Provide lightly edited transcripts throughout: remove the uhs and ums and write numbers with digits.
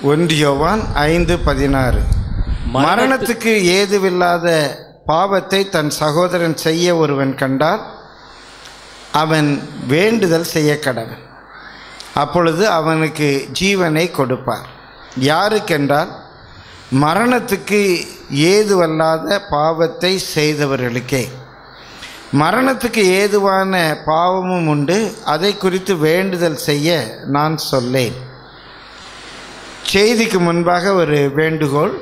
1 யோவான் 5:16 மரணத்துக்கு ஏதுவில்லாத பாவத்தை தன் சகோதரன் செய்ய ஒருவன் கண்டால் அவன் வேண்டுதல் செய்ய கடவன், அப்பொழுது அவனுக்கு ஜீவனை கொடுப்பார். யாருக்கென்றால் மரணத்துக்கு ஏதுவல்லாத பாவத்தை செய்தவர்களுக்கே. மரணத்துக்கு ஏதுவான பாவமும் உண்டு, அதை குறித்து வேண்டுதல் செய்ய நான் சொல்லேன். செய்திக்கு முன்பாக ஒரு வேண்டுகோள்.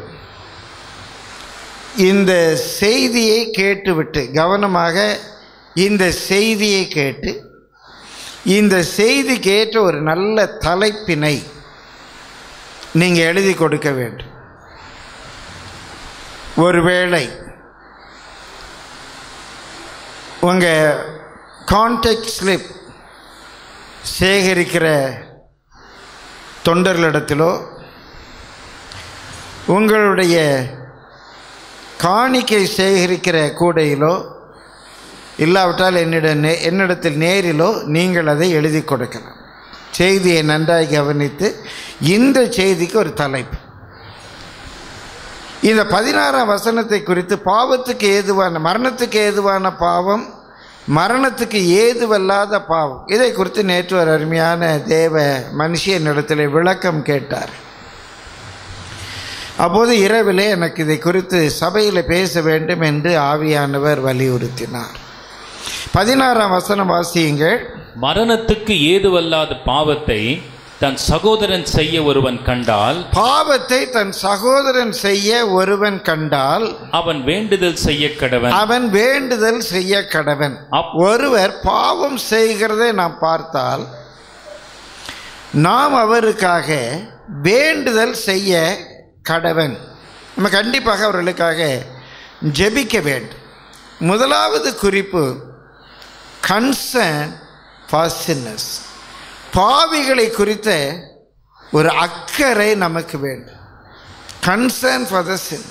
இந்த செய்தியை கேட்டுவிட்டு கவனமாக இந்த செய்தியை கேட்டு இந்த செய்தி கேட்ட ஒரு நல்ல தலைப்பினை நீங்கள் எழுதி கொடுக்க வேண்டும். ஒருவேளை உங்கள் கான்டாக்ட் ஸ்லிப் சேகரிக்கிற தொண்டர்களிடத்திலோ உங்களுடைய காணிக்கை சேகரிக்கிற கூடையிலோ இல்லாவிட்டால் என்னிடத்தில் நேரிலோ நீங்கள் அதை எழுதி கொடுக்கலாம். செய்தியை நன்றாக கவனித்து இந்த செய்திக்கு ஒரு தலைப்பு. இந்த 16ஆம் வசனத்தை குறித்து பாவத்துக்கு ஏதுவான மரணத்துக்கு ஏதுவான பாவம், மரணத்துக்கு ஏதுவல்லாத பாவம், இதை குறித்து நேற்று ஒரு அருமையான தேவ மனுஷனிடத்தில் விளக்கம் கேட்டார். அப்போது இரவிலே எனக்கு இதை குறித்து சபையில் பேச வேண்டும் என்று ஆவியானவர் வலியுறுத்தினார். 16ஆம் வசனம் வாசியுங்கள். மரணத்துக்கு ஏதுவல்லாத பாவத்தை தன் சகோதரன் செய்ய ஒருவன் கண்டால், பாவத்தை தன் சகோதரன் செய்ய ஒருவன் கண்டால் அவன் வேண்டுதல் செய்ய கடவன். அவன் வேண்டுதல் செய்ய கடவன். ஒருவர் பாவம் செய்கிறதை நாம் பார்த்தால் நாம் அவருக்காக வேண்டுதல் செய்ய கடவன். நம்ம கண்டிப்பாக அவர்களுக்காக ஜெபிக்க வேண்டும். முதலாவது குறிப்பு கன்சர்ன் ஃபார் சின்னர்ஸ். பாவிகளை குறித்த ஒரு அக்கறை நமக்கு வேண்டும். Concern for the sin.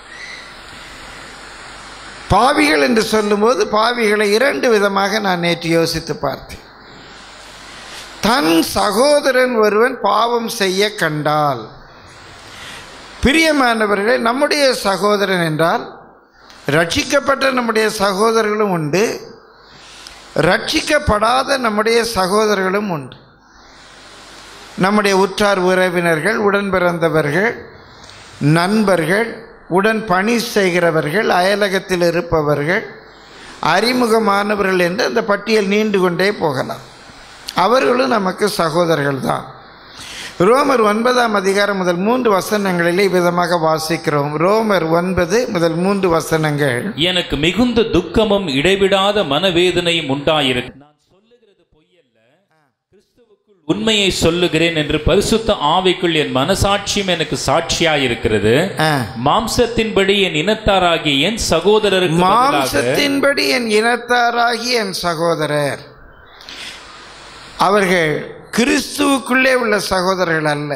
பாவிகள் என்று சொல்லும்போது பாவிகளை 2 விதமாக நான் நேற்று யோசித்து பார்த்தேன். தன் சகோதரன் ஒருவன் பாவம் செய்ய கண்டால், பிரியமானவர்களே, நம்முடைய சகோதரன் என்றால் ரட்சிக்கப்பட்ட நம்முடைய சகோதரர்களும் உண்டு, ரட்சிக்கப்படாத நம்முடைய சகோதரர்களும் உண்டு. நம்முடைய உற்றார் உறவினர்கள், உடன் பிறந்தவர்கள், நண்பர்கள், உடன் பணி செய்கிறவர்கள், அயலகத்தில் இருப்பவர்கள், அறிமுகமானவர்கள் என்று அந்த பட்டியல் நீண்டு கொண்டே போகலாம். அவர்களும் நமக்கு சகோதரர்கள் தான். ரோமர் 9ஆம் அதிகாரம் முதல் 3 வசனங்களிலே விதமாக வாசிக்கிறோம். ரோமர் 9 முதல் 3 வசனங்கள். எனக்கு மிகுந்த துக்கமும் இடைவிடாத மனவேதனையும் உண்டாயிருக்கு. நான் சொல்லுகிறது பொய்யல்ல, கிறிஸ்துவுக்குள் உண்மையை சொல்லுகிறேன் என்று பரிசுத்த ஆவிக்குள் என் மனசாட்சியும் எனக்கு சாட்சியாயிருக்கிறது. மாம்சத்தின்படி என் இனத்தாராகிய என் சகோதரருக்கு, மாம்சத்தின்படி என் இனத்தாராகிய என் சகோதரர், அவர்கள் கிறிஸ்துவுக்குள்ளே உள்ள சகோதரர்கள் அல்ல.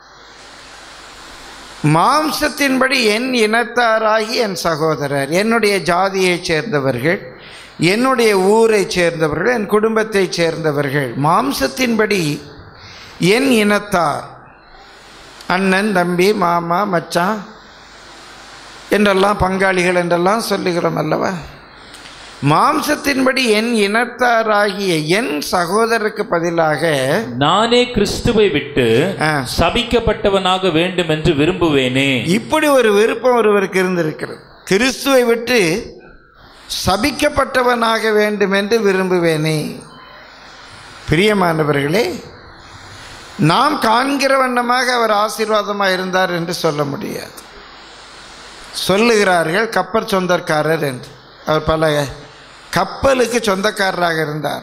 மாம்சத்தின்படி என் இனத்தாராகி என் சகோதரர், என்னுடைய ஜாதியைச் சேர்ந்தவர்கள், என்னுடைய ஊரைச் சேர்ந்தவர்கள், என் குடும்பத்தைச் சேர்ந்தவர்கள். மாம்சத்தின்படி என் இனத்தார், அண்ணன், தம்பி, மாமா, மச்சான் என்றெல்லாம், பங்காளிகள் என்றெல்லாம் சொல்லுகிறோம் அல்லவா? மாம்சத்தின்படி என் இனத்தாராகிய என் சகோதரருக்கு பதிலாக நானே கிறிஸ்துவை விட்டு சபிக்கப்பட்டவனாக வேண்டும் என்று விரும்புவேனே. இப்படி ஒரு விருப்பம் ஒருவருக்கு இருந்திருக்கிறது. கிறிஸ்துவை விட்டு சபிக்கப்பட்டவனாக வேண்டும் என்று விரும்புவேனே. பிரியமானவர்களே, நாம் காண்கிற வண்ணமாக அவர் ஆசீர்வாதமாக இருந்தார் என்று சொல்ல முடியாது. சொல்லுகிறார்கள் கப்பற் சொந்தக்காரர் என்று. அவர் பல கப்பலுக்கு சொந்தக்காரராக இருந்தார்.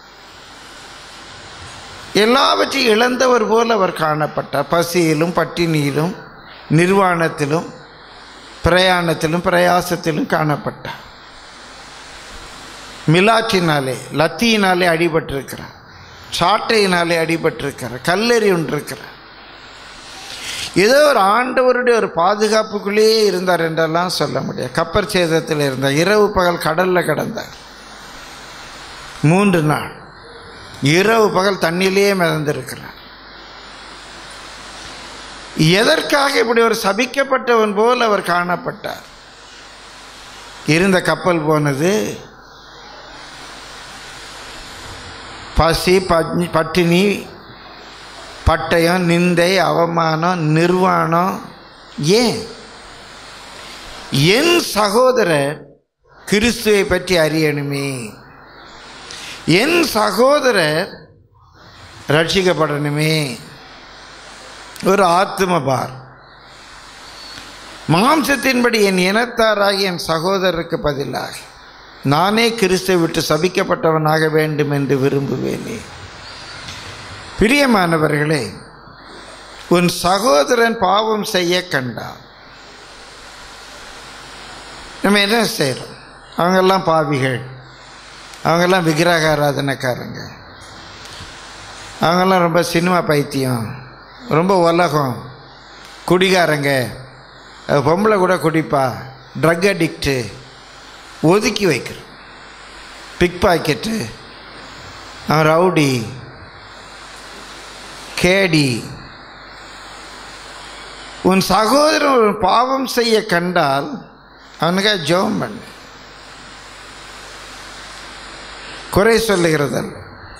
எல்லாவற்றையும் இழந்தவர் போல் அவர் காணப்பட்டார். பசியிலும் பட்டினியிலும் நிர்வாணத்திலும் பிரயாணத்திலும் பிரயாசத்திலும் காணப்பட்டார். மிலாற்றினாலே, லத்தியினாலே அடிபட்டிருக்கிறார், சாட்டையினாலே அடிபட்டிருக்கிறார், கல்லெறி ஒன்றிருக்கிறார். ஏதோ ஒரு ஆண்டவருடைய ஒரு பாதுகாப்புக்குள்ளேயே இருந்தார் என்றெல்லாம் சொல்ல முடியாது. கப்பற் சேதத்தில் இருந்தார். இரவு பகல் கடலில் கிடந்தார். 3 நாள் இரவு பகல் தண்ணியிலேயே மிதந்திருக்கிறார். எதற்காக இப்படி ஒரு சபிக்கப்பட்டவன் போல் அவர் காணப்பட்டார்? இருந்த கப்பல் போனது, பசி, பட்டினி, பட்டயம், நிந்தை, அவமானம், நிர்வாணம். ஏன்? என் சகோதரர் கிறிஸ்துவை பற்றி அறியணுமே, என் சகோதரர் ரட்சிக்கப்படணுமே. ஒரு ஆத்துமபார். மாம்சத்தின்படி என் இனத்தாராகிய என் சகோதரருக்கு பதிலாக நானே கிறிஸ்துவை விட்டு சபிக்கப்பட்டவனாக வேண்டும் என்று விரும்புவேனே. பிரியமானவர்களே, உன் சகோதரன் பாவம் செய்ய கண்டான், நம்ம என்ன செய்கிறோம்? அவங்கெல்லாம் பாவிகள், அவங்கெல்லாம் விக்கிரக ஆராதனைக்காரங்க, அவங்கெல்லாம் ரொம்ப சினிமா பைத்தியம், ரொம்ப உலகம், குடிகாரங்க, பொம்பளை கூட குடிப்பா, ட்ரக் அடிக்ட்டு, ஒதுக்கி வைக்கிறோம். பிக் பாக்கெட்டு, அவன் ரவுடி, கேடி. உன் சகோதரன் ஒரு பாவம் செய்ய கண்டால் அவனுக்காக ஜெபம் பண்ணு. குறை சொல்லுகிறதல்ல.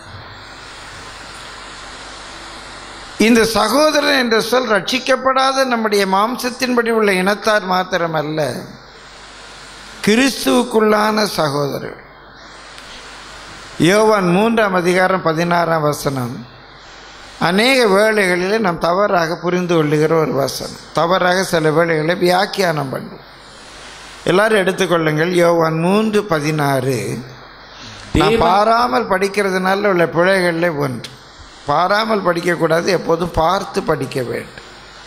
இந்த சகோதரன் என்ற சொல் ரட்சிக்கப்படாத நம்முடைய மாம்சத்தின்படி உள்ள இனத்தார் மாத்திரமல்ல, கிறிஸ்துவுக்குள்ளான சகோதரர். யோவான் 3:16 அநேக வேளைகளில் நாம் தவறாக புரிந்து கொள்ளுகிற ஒரு வசனம். தவறாக சில வேளைகளை வியாக்கியானம் பண்ணும். எல்லாரும் எடுத்துக்கொள்ளுங்கள். யோவான் 3:16 நான் பாராமல் படிக்கிறதுனால உள்ள பிழைகளில் ஒன்று. பாராமல் படிக்கக்கூடாது, எப்போதும் பார்த்து படிக்க வேண்டும்.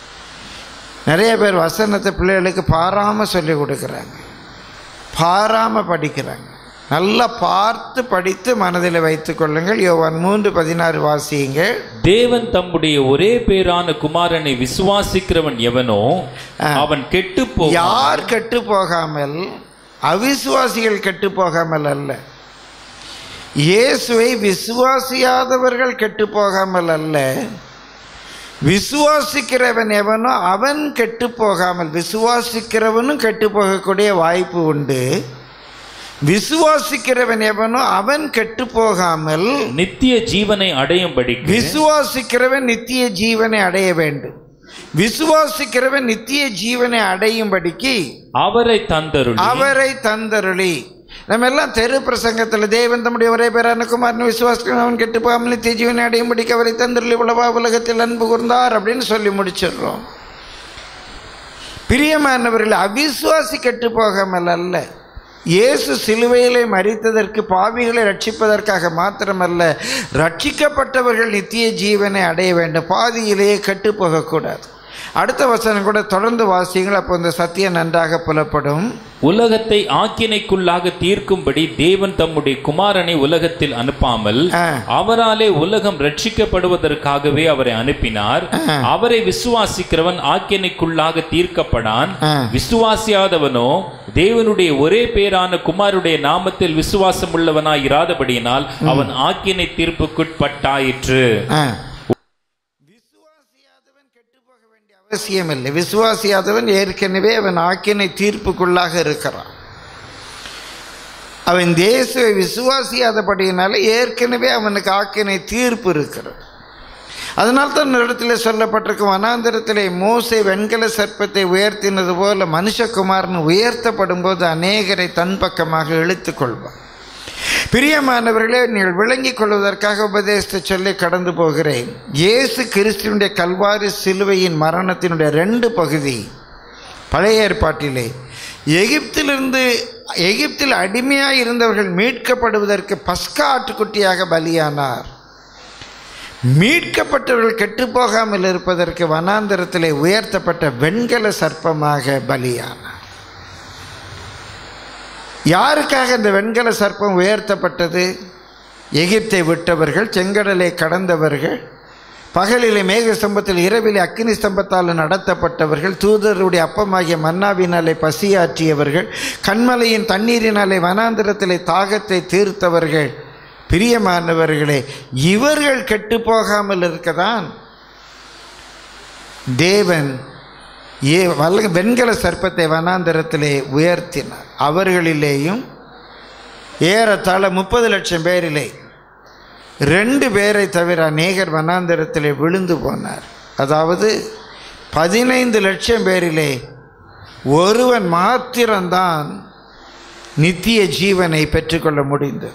நிறைய பேர் வசனத்தை பிள்ளைகளுக்கு பாராமல் சொல்லி கொடுக்குறாங்க, பாராமல் படிக்கிறாங்க. நல்லா பார்த்து படித்து மனதில் வைத்துக் கொள்ளுங்கள். யோவான் 3:16 வாசியுங்கள். தேவன் தம்முடைய ஒரே பேரான குமாரனை விசுவாசிக்கிறவன் எவனோ அவன் கெட்டு போக. யார் கெட்டு போகாமல்? அவிசுவாசிகள் கெட்டு போகாமல் அல்ல. இயேசுவை விசுவாசியாதவர்கள் கெட்டு போகாமல் அல்ல, விசுவாசிக்கிறவன் எவனோ அவன் கெட்டு போகாமல். விசுவாசிக்கிறவனும் கெட்டு போகக்கூடிய வாய்ப்பு உண்டு. விசுவாசிக்கிறவன் எவனோ அவன் கெட்டு போகாமல் நித்திய ஜீவனை அடையும்படி. விசுவாசிக்கிறவன் நித்திய ஜீவனை அடைய வேண்டும். விசுவாசிக்கிறவன் நித்திய ஜீவனை அடையும்படிக்கு அவரை தந்தருளி. நம்ம எல்லாம் தெரு பிரசங்கத்தில் தேவன் தம்முடைய ஒரே பேரான குமாரன் விசுவாசிக்கிறவன் அவன் கெட்டு போகாமல் நித்திய ஜீவனை அடையும்படிக்கு அவரை தந்தருளி உலகத்தில் அன்பு கூர்ந்தார் அப்படின்னு சொல்லி முடிச்சிடுறோம். பிரியமானவர்கள், அவிசுவாசி கெட்டு போகாமல் அல்ல, இயேசு சிலுவையிலே மரித்ததற்கு பாவிகளை ரட்சிப்பதற்காக மாத்திரமல்ல, ரட்சிக்கப்பட்டவர்கள் நித்திய ஜீவனை அடைய வேண்டும். பாதியிலேயே கெட்டு போகக்கூடாது. அடுத்த வசனம் கூட தொடர்ந்து வாசியுங்கள், அப்போ இந்த சத்தியம் நன்றாக புலப்படும். உலகத்தை ஆக்கினைக்குள்ளாக தீர்க்கும்படி தேவன் தம்முடைய குமாரனை உலகத்தில் அனுப்பாமல் அவராலே உலகம் ரட்சிக்கப்படுவதற்காகவே அவரை அனுப்பினார். அவரை விசுவாசிக்கிறவன் ஆக்கினைக்குள்ளாக தீர்க்கப்படான், விசுவாசியாதவனோ தேவனுடைய ஒரே பேரான குமாருடைய நாமத்தில் விசுவாசம் உள்ளவனாய் இராதபடியினால் அவன் ஆக்கினை தீர்ப்புக்குட்பட்டாயிற்று. அவசியமில்லை. விசுவாசியாதவன் ஏற்கனவே அவன் ஆக்கினை தீர்ப்புக்குள்ளாக இருக்கிறான். அவன் இயேசுவை விசுவாசியாதபடியினால ஏற்கனவே அவனுக்கு ஆக்கினை தீர்ப்பு இருக்கிறது. அதனால்தான் இடத்துல சொல்லப்பட்டிருக்கும், வனாந்திரத்திலே மோசே வெண்கல சர்ப்பத்தை உயர்த்தினது போல மனுஷகுமாரன் உயர்த்தப்படும் போது அநேகரை தன் பக்கமாக இழுத்துக் கொள்வான். பிரியமானவர்களே, நீங்கள் விளங்கிக் கொள்வதற்காக உபதேசத்தை சொல்லி கடந்து போகிறேன். இயேசு கிறிஸ்துவினுடைய கல்வாரி சிலுவையின் மரணத்தினுடைய 2 பகுதி. பழைய ஏற்பாட்டிலே எகிப்தில் அடிமையாக இருந்தவர்கள் மீட்கப்படுவதற்கு பஸ்கா ஆட்டுக்குட்டியாக பலியானார். மீட்கப்பட்டவர்கள் கெட்டுப்போகாமல் இருப்பதற்கு வனாந்தரத்திலே உயர்த்தப்பட்ட வெண்கல சர்ப்பமாக பலியானார். யாருக்காக இந்த வெண்கல சர்ப்பம் உயர்த்தப்பட்டது? எகிப்தை விட்டவர்கள், செங்கடலை கடந்தவர்கள், பகலிலே மேக ஸ்தம்பத்தில் இரவிலே அக்கினி ஸ்தம்பத்தால் நடத்தப்பட்டவர்கள், தூதருடைய அப்பமாகிய மன்னாவினாலே பசியாற்றியவர்கள், கண்மலையின் தண்ணீரினாலே வனாந்திரத்திலே தாகத்தை தீர்த்தவர்கள். பிரியமானவர்களே, இவர்கள் கெட்டு போகாமல் இருக்கதான் தேவன் வெண்கல சர்ப்பத்தை வனாந்தரத்திலே உயர்த்தினார். அவர்களிலேயும் ஏறத்தாழ 30 லட்சம் பேரிலே 2 பேரை தவிர அநேகர் வனாந்தரத்திலே விழுந்து போனார். அதாவது 15 லட்சம் பேரிலே ஒருவன் மாத்திரம்தான் நித்திய ஜீவனை பெற்றுக்கொள்ள முடிந்தது.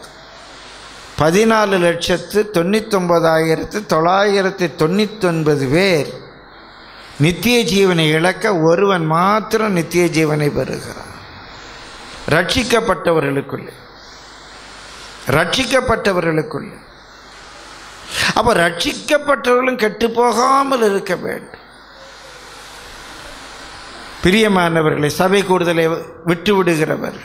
14,99,999 பேர் நித்திய ஜீவனை இழக்க ஒருவன் மாத்திரம் நித்திய ஜீவனை பெறுகிறான். ரட்சிக்கப்பட்டவர்களுக்குள்ளே. அப்போ ரட்சிக்கப்பட்டவர்களும் கெட்டு போகாமல் இருக்க வேண்டும். பிரியமானவர்களை, சபை கூடுதலை விட்டு விடுகிறவர்,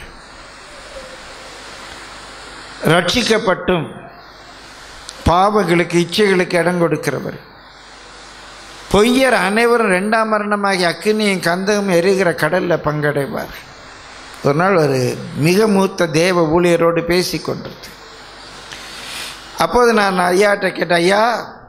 ரட்சிக்கப்பட்டும் பாவங்களுக்கு இச்சைகளுக்கு இடம் கொடுக்கிறவர், பொய்யர் அனைவரும் 2ஆம் மரணமாகி அக்கினியும் கந்தகம் எரிகிற கடலில் பங்கடைவார். ஒரு நாள் ஒரு மிக மூத்த தேவ ஊழியரோடு பேசி கொண்டிருந்தேன். அப்போது நான் ஐயாட்ட கேட்டேன், ஐயா,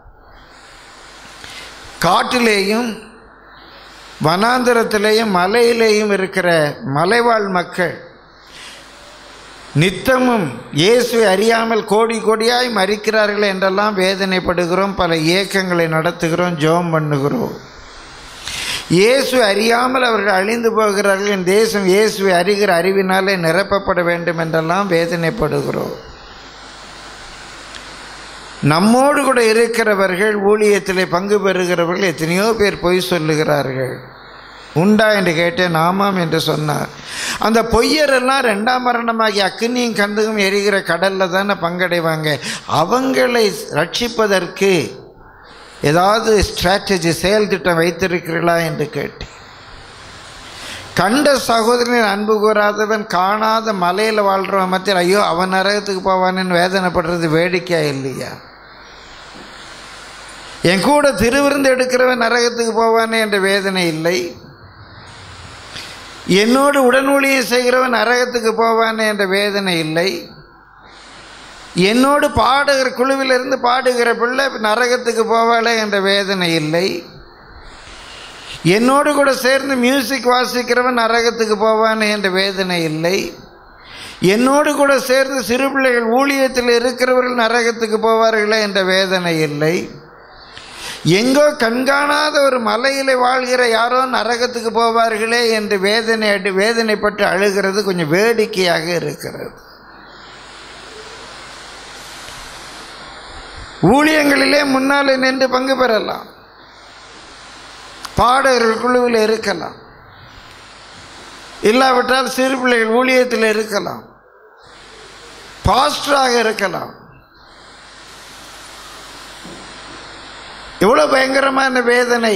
காட்டிலேயும் வனாந்தரத்திலேயும் மலையிலேயும் இருக்கிற மலைவாழ் மக்கள் நித்தமும் இயேசுவை அறியாமல் கோடி கோடியாய் மரிக்கிறார்கள் என்றெல்லாம் வேதனைப்படுகிறோம். பல இயக்கங்களை நடத்துகிறோம், ஜெபம் பண்ணுகிறோம். இயேசுவை அறியாமல் அவர்கள் அழிந்து போகிறார்கள். என் தேசம் இயேசுவை அறிகிற அறிவினாலே நிரப்பப்பட வேண்டும் என்றெல்லாம் வேதனைப்படுகிறோம். நம்மோடு கூட இருக்கிறவர்கள், ஊழியத்திலே பங்கு பெறுகிறவர்கள் எத்தனையோ பேர் பொய் சொல்லுகிறார்கள். உண்டா என்று கேட்டேன். ஆமாம் என்று சொன்னார். அந்த பொய்யரெல்லாம் 2ஆம் மரணமாகி அக்கினியும் கந்தகம் எரிகிற கடலில் தானே பங்கடைவாங்க. அவங்களை ரட்சிப்பதற்கு ஏதாவது ஸ்ட்ராட்டஜி, செயல் திட்டம் வைத்திருக்கிறீர்களா என்று கேட்டேன். கண்ட சகோதரனின் அன்பு கூறாதவன் காணாத மலையில் வாழ்கிறவன் மத்தியில் ஐயோ அவன் நரகத்துக்கு போவான்னு வேதனைப்படுறது வேடிக்கையா இல்லையா? என் கூட திருவிருந்து எடுக்கிறவன் நரகத்துக்கு போவானே என்ற வேதனை இல்லை. என்னோடு உடனூழியம் செய்கிறவன் நரகத்துக்கு போவானே என்ற வேதனை இல்லை. என்னோடு பாடுகிற குழுவிலிருந்து பாடுகிற பிள்ளை நரகத்துக்கு போவாளே என்ற வேதனை இல்லை. என்னோடு கூட சேர்ந்து மியூசிக் வாசிக்கிறவன் நரகத்துக்கு போவானே என்ற வேதனை இல்லை. என்னோடு கூட சேர்ந்து சிறு பிள்ளைகள் ஊழியத்தில் இருக்கிறவர்கள் நரகத்துக்கு போவார்களே என்ற வேதனை இல்லை. எங்கோ கண்காணாத ஒரு மலையில் வாழ்கிற யாரோ நரகத்துக்கு போவார்களே என்று வேதனைப்பட்டு அழுகிறது கொஞ்சம் வேடிக்கையாக இருக்கிறது. ஊழியங்களிலே முன்னாலே நின்று பங்கு பெறலாம், பாடகர்கள் குழுவில் இருக்கலாம், இல்லாவிட்டால் சிறு பிள்ளைகள் ஊழியத்தில் இருக்கலாம், பாஸ்டராக இருக்கலாம். எவ்வளோ பயங்கரமான வேதனை!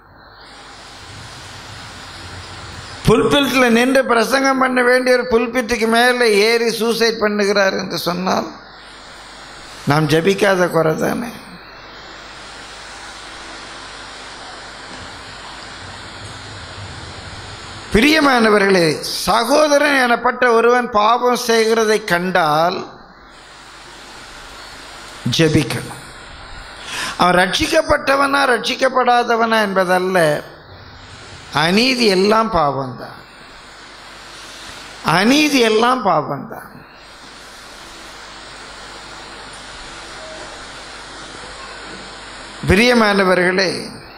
புல்பிட்டில் நின்று பிரசங்கம் பண்ண வேண்டிய ஒரு புல்பிட்டுக்கு மேலே ஏறி சூசைட் பண்ணுகிறார் என்று சொன்னால் நாம் ஜபிக்காத குறை தானே. பிரியமானவர்களே, சகோதரன் எனப்பட்ட ஒருவன் பாவம் செய்கிறதை கண்டால் ஜபிக்கணும். அவன் ரட்சிக்கப்பட்டவனா ரட்சிக்கப்படாதவனா என்பதல்ல, அநீதி எல்லாம் பாவம்தான். அநீதி எல்லாம் பாவம்தான். பிரியமானவர்களே,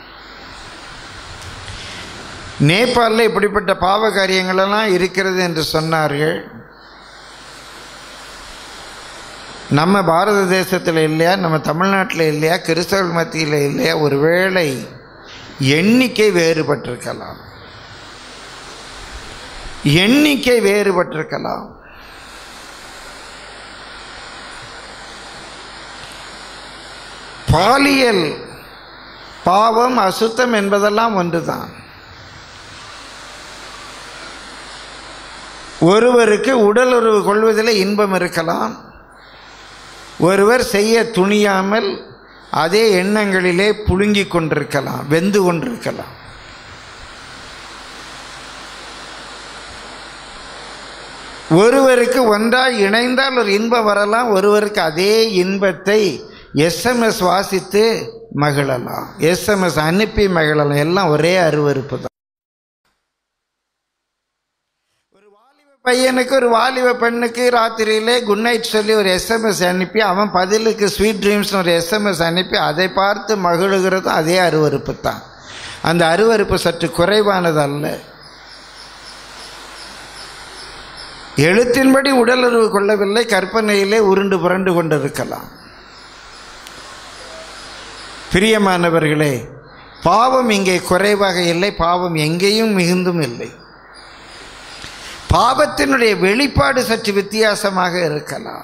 நேபாளில் இப்படிப்பட்ட பாவ காரியங்களெல்லாம் இருக்கிறது என்று சொன்னார்கள். நம்ம பாரத தேசத்தில் இல்லையா, நம்ம தமிழ்நாட்டில் இல்லையா, கிறிஸ்தவர்கள் மத்தியில் இல்லையா? ஒருவேளை எண்ணிக்கை வேறுபட்டிருக்கலாம், எண்ணிக்கை வேறுபட்டிருக்கலாம். பாலியல் பாவம், அசுத்தம் என்பதெல்லாம் ஒன்றுதான். ஒருவருக்கு உடல் உறவு கொள்வதில் இன்பம் இருக்கலாம், ஒருவர் செய்ய துணியாமல் அதே எண்ணங்களிலே புழுங்கிக் கொண்டிருக்கலாம், வெந்து கொண்டிருக்கலாம். ஒருவருக்கு ஒன்றாய் இணைந்தால் ஒரு இன்பம் வரலாம், ஒருவருக்கு அதே இன்பத்தை SMS வாசித்து மகிழலாம், SMS அனுப்பி மகிழலாம். எல்லாம் ஒரே அருவருப்பு தான். ஒரு வாலிப பையனுக்கு ஒரு வாலிப பெண்ணுக்கு ராத்திரியிலே குட் நைட் சொல்லி ஒரு SMS அனுப்பி அவன் பதிலுக்கு ஸ்வீட் ட்ரீம்ஸ்னு ஒரு SMS அனுப்பி அதை பார்த்து மகிழுகிறதும் அதே அருவருப்பு தான். அந்த அருவருப்பு சற்று குறைவானதல்ல. எழுத்தின்படி உடலுறவு கொள்ளவில்லை, கற்பனையிலே உருண்டு புரண்டு கொண்டிருக்கலாம். பிரியமானவர்களே, பாவம் இங்கே குறைவாக இல்லை, பாவம் எங்கேயும் மிகுந்தும் இல்லை. பாவத்தினுடைய வெளிப்பாடு சற்று வித்தியாசமாக இருக்கலாம்.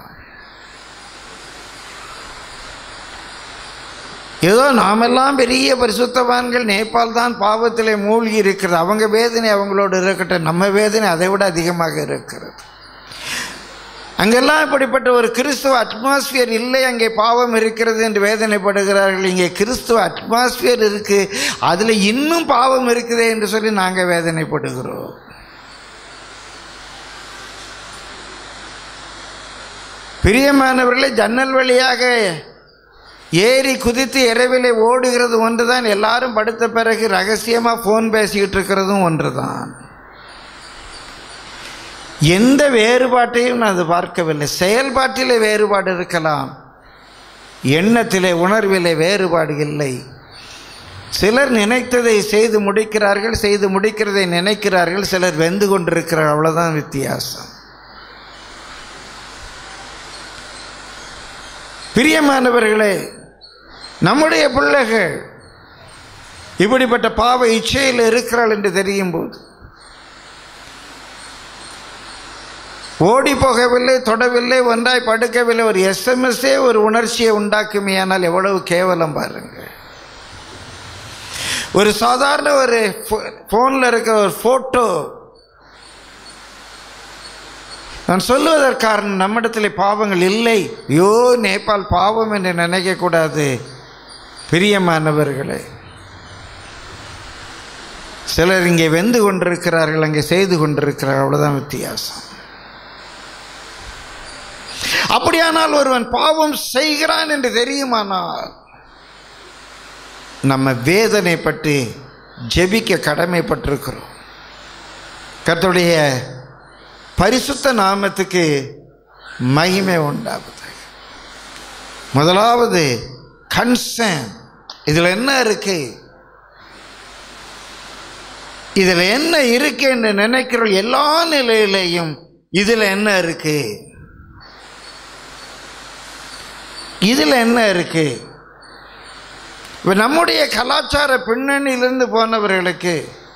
ஏதோ நாமெல்லாம் பெரிய பரிசுத்தவான்கள், நேபாள் தான் பாவத்திலே மூழ்கி இருக்கிறது, அவங்க வேதனை அவங்களோடு இருக்கட்டும், நம்ம வேதனை அதை விட அதிகமாக இருக்கிறது. அங்கெல்லாம் இப்படிப்பட்ட ஒரு கிறிஸ்துவ அட்மாஸ்பியர் இல்லை, அங்கே பாவம் இருக்கிறது என்று வேதனைப்படுகிறார்கள். இங்கே கிறிஸ்துவ அட்மாஸ்பியர் இருக்கு, அதில் இன்னும் பாவம் இருக்குதே என்று சொல்லி நாங்கள் வேதனைப்படுகிறோம். பிரியமானவர்களே, ஜன்னல் வழியாக ஏறி குதித்து இரவிலே ஓடுகிறது ஒன்றுதான், எல்லாரும் படுத்த பிறகு ரகசியமாக ஃபோன் பேசிக்கிட்டு இருக்கிறதும் ஒன்றுதான். எந்த வேறுபாட்டையும் நான் அது பார்க்கவில்லை. செயல்பாட்டிலே வேறுபாடு இருக்கலாம், எண்ணத்திலே உணர்விலே வேறுபாடு இல்லை. சிலர் நினைத்ததை செய்து முடிக்கிறார்கள், செய்து முடிக்கிறதை நினைக்கிறார்கள், சிலர் வெந்து கொண்டிருக்கிறார்கள், அவ்வளோதான் வித்தியாசம். பிரியமானவர்களே, நம்முடைய பிள்ளைகள் இப்படிப்பட்ட பாவ இச்சையில் இருக்கிறாள் என்று தெரியும் போது ஓடி போகவில்லை, தொடவில்லை, ஒன்றாய் படுக்கவில்லை, ஒரு SMS ஒரு உணர்ச்சியை உண்டாக்குமே. ஆனால் எவ்வளவு கேவலம் பாருங்கள். ஒரு சாதாரண ஒரு ஃபோனில் இருக்கிற ஒரு ஃபோட்டோ, நான் சொல்லுவதற்கான நம்மிடத்தில் பாவங்கள் இல்லை. ஐயோ நேபாள் பாவம் என்று நினைக்கக்கூடாது. பிரியமானவர்களே, சிலர் இங்கே வெந்து கொண்டிருக்கிறார்கள், அங்கே செய்து கொண்டிருக்கிறார்கள், அவ்வளோதான் வித்தியாசம். அப்படியானால் ஒருவன் பாவம் செய்கிறான் என்று தெரியுமானால் நம்ம வேதனை பற்றி ஜெபிக்க கடமைப்பட்டிருக்கிறோம். கர்த்தருடைய பரிசுத்த நாமத்துக்கு மகிமை உண்டாகுது. முதலாவது கன்சர்ன். இதில் என்ன இருக்கு, இதில் என்ன இருக்கு என்று நினைக்கிற எல்லா நிலையிலையும் இதில் என்ன இருக்கு, இதில் என்ன இருக்கு. இப்போ நம்முடைய கலாச்சார பின்னணியிலிருந்து போனவர்களுக்கு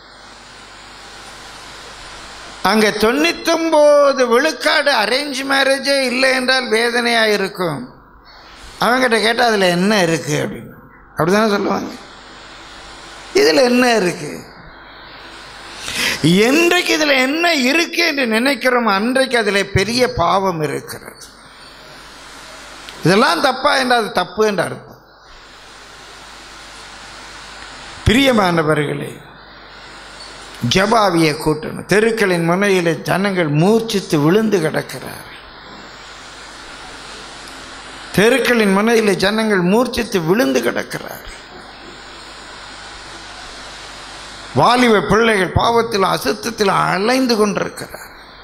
அங்கே 99 விழுக்காடு அரேஞ்ச் மேரேஜே இல்லை என்றால் வேதனையாக இருக்கும். அவங்ககிட்ட கேட்டால் அதில் என்ன இருக்குது அப்படின்னு அப்படி தானே சொல்லுவாங்க. இதில் என்ன இருக்குது, என்றைக்கு இதில் என்ன இருக்கு என்று நினைக்கிறோம் அன்றைக்கு அதில் பெரிய பாவம் இருக்கிறது. இதெல்லாம் தப்பா என்றால் அது தப்பு என்று அர்த்தம். பிரியமானவர்களே, ஜபாவிய கூட்டணும். தெருக்களின் முனையில் ஜனங்கள் மூர்ச்சித்து விழுந்து கிடக்கிறார். தெருக்களின் முனையில் ஜனங்கள் மூர்ச்சித்து விழுந்து கிடக்கிறார். வாலிப பிள்ளைகள் பாவத்தில் அசுத்தத்தில் அலைந்து கொண்டிருக்கிறார்.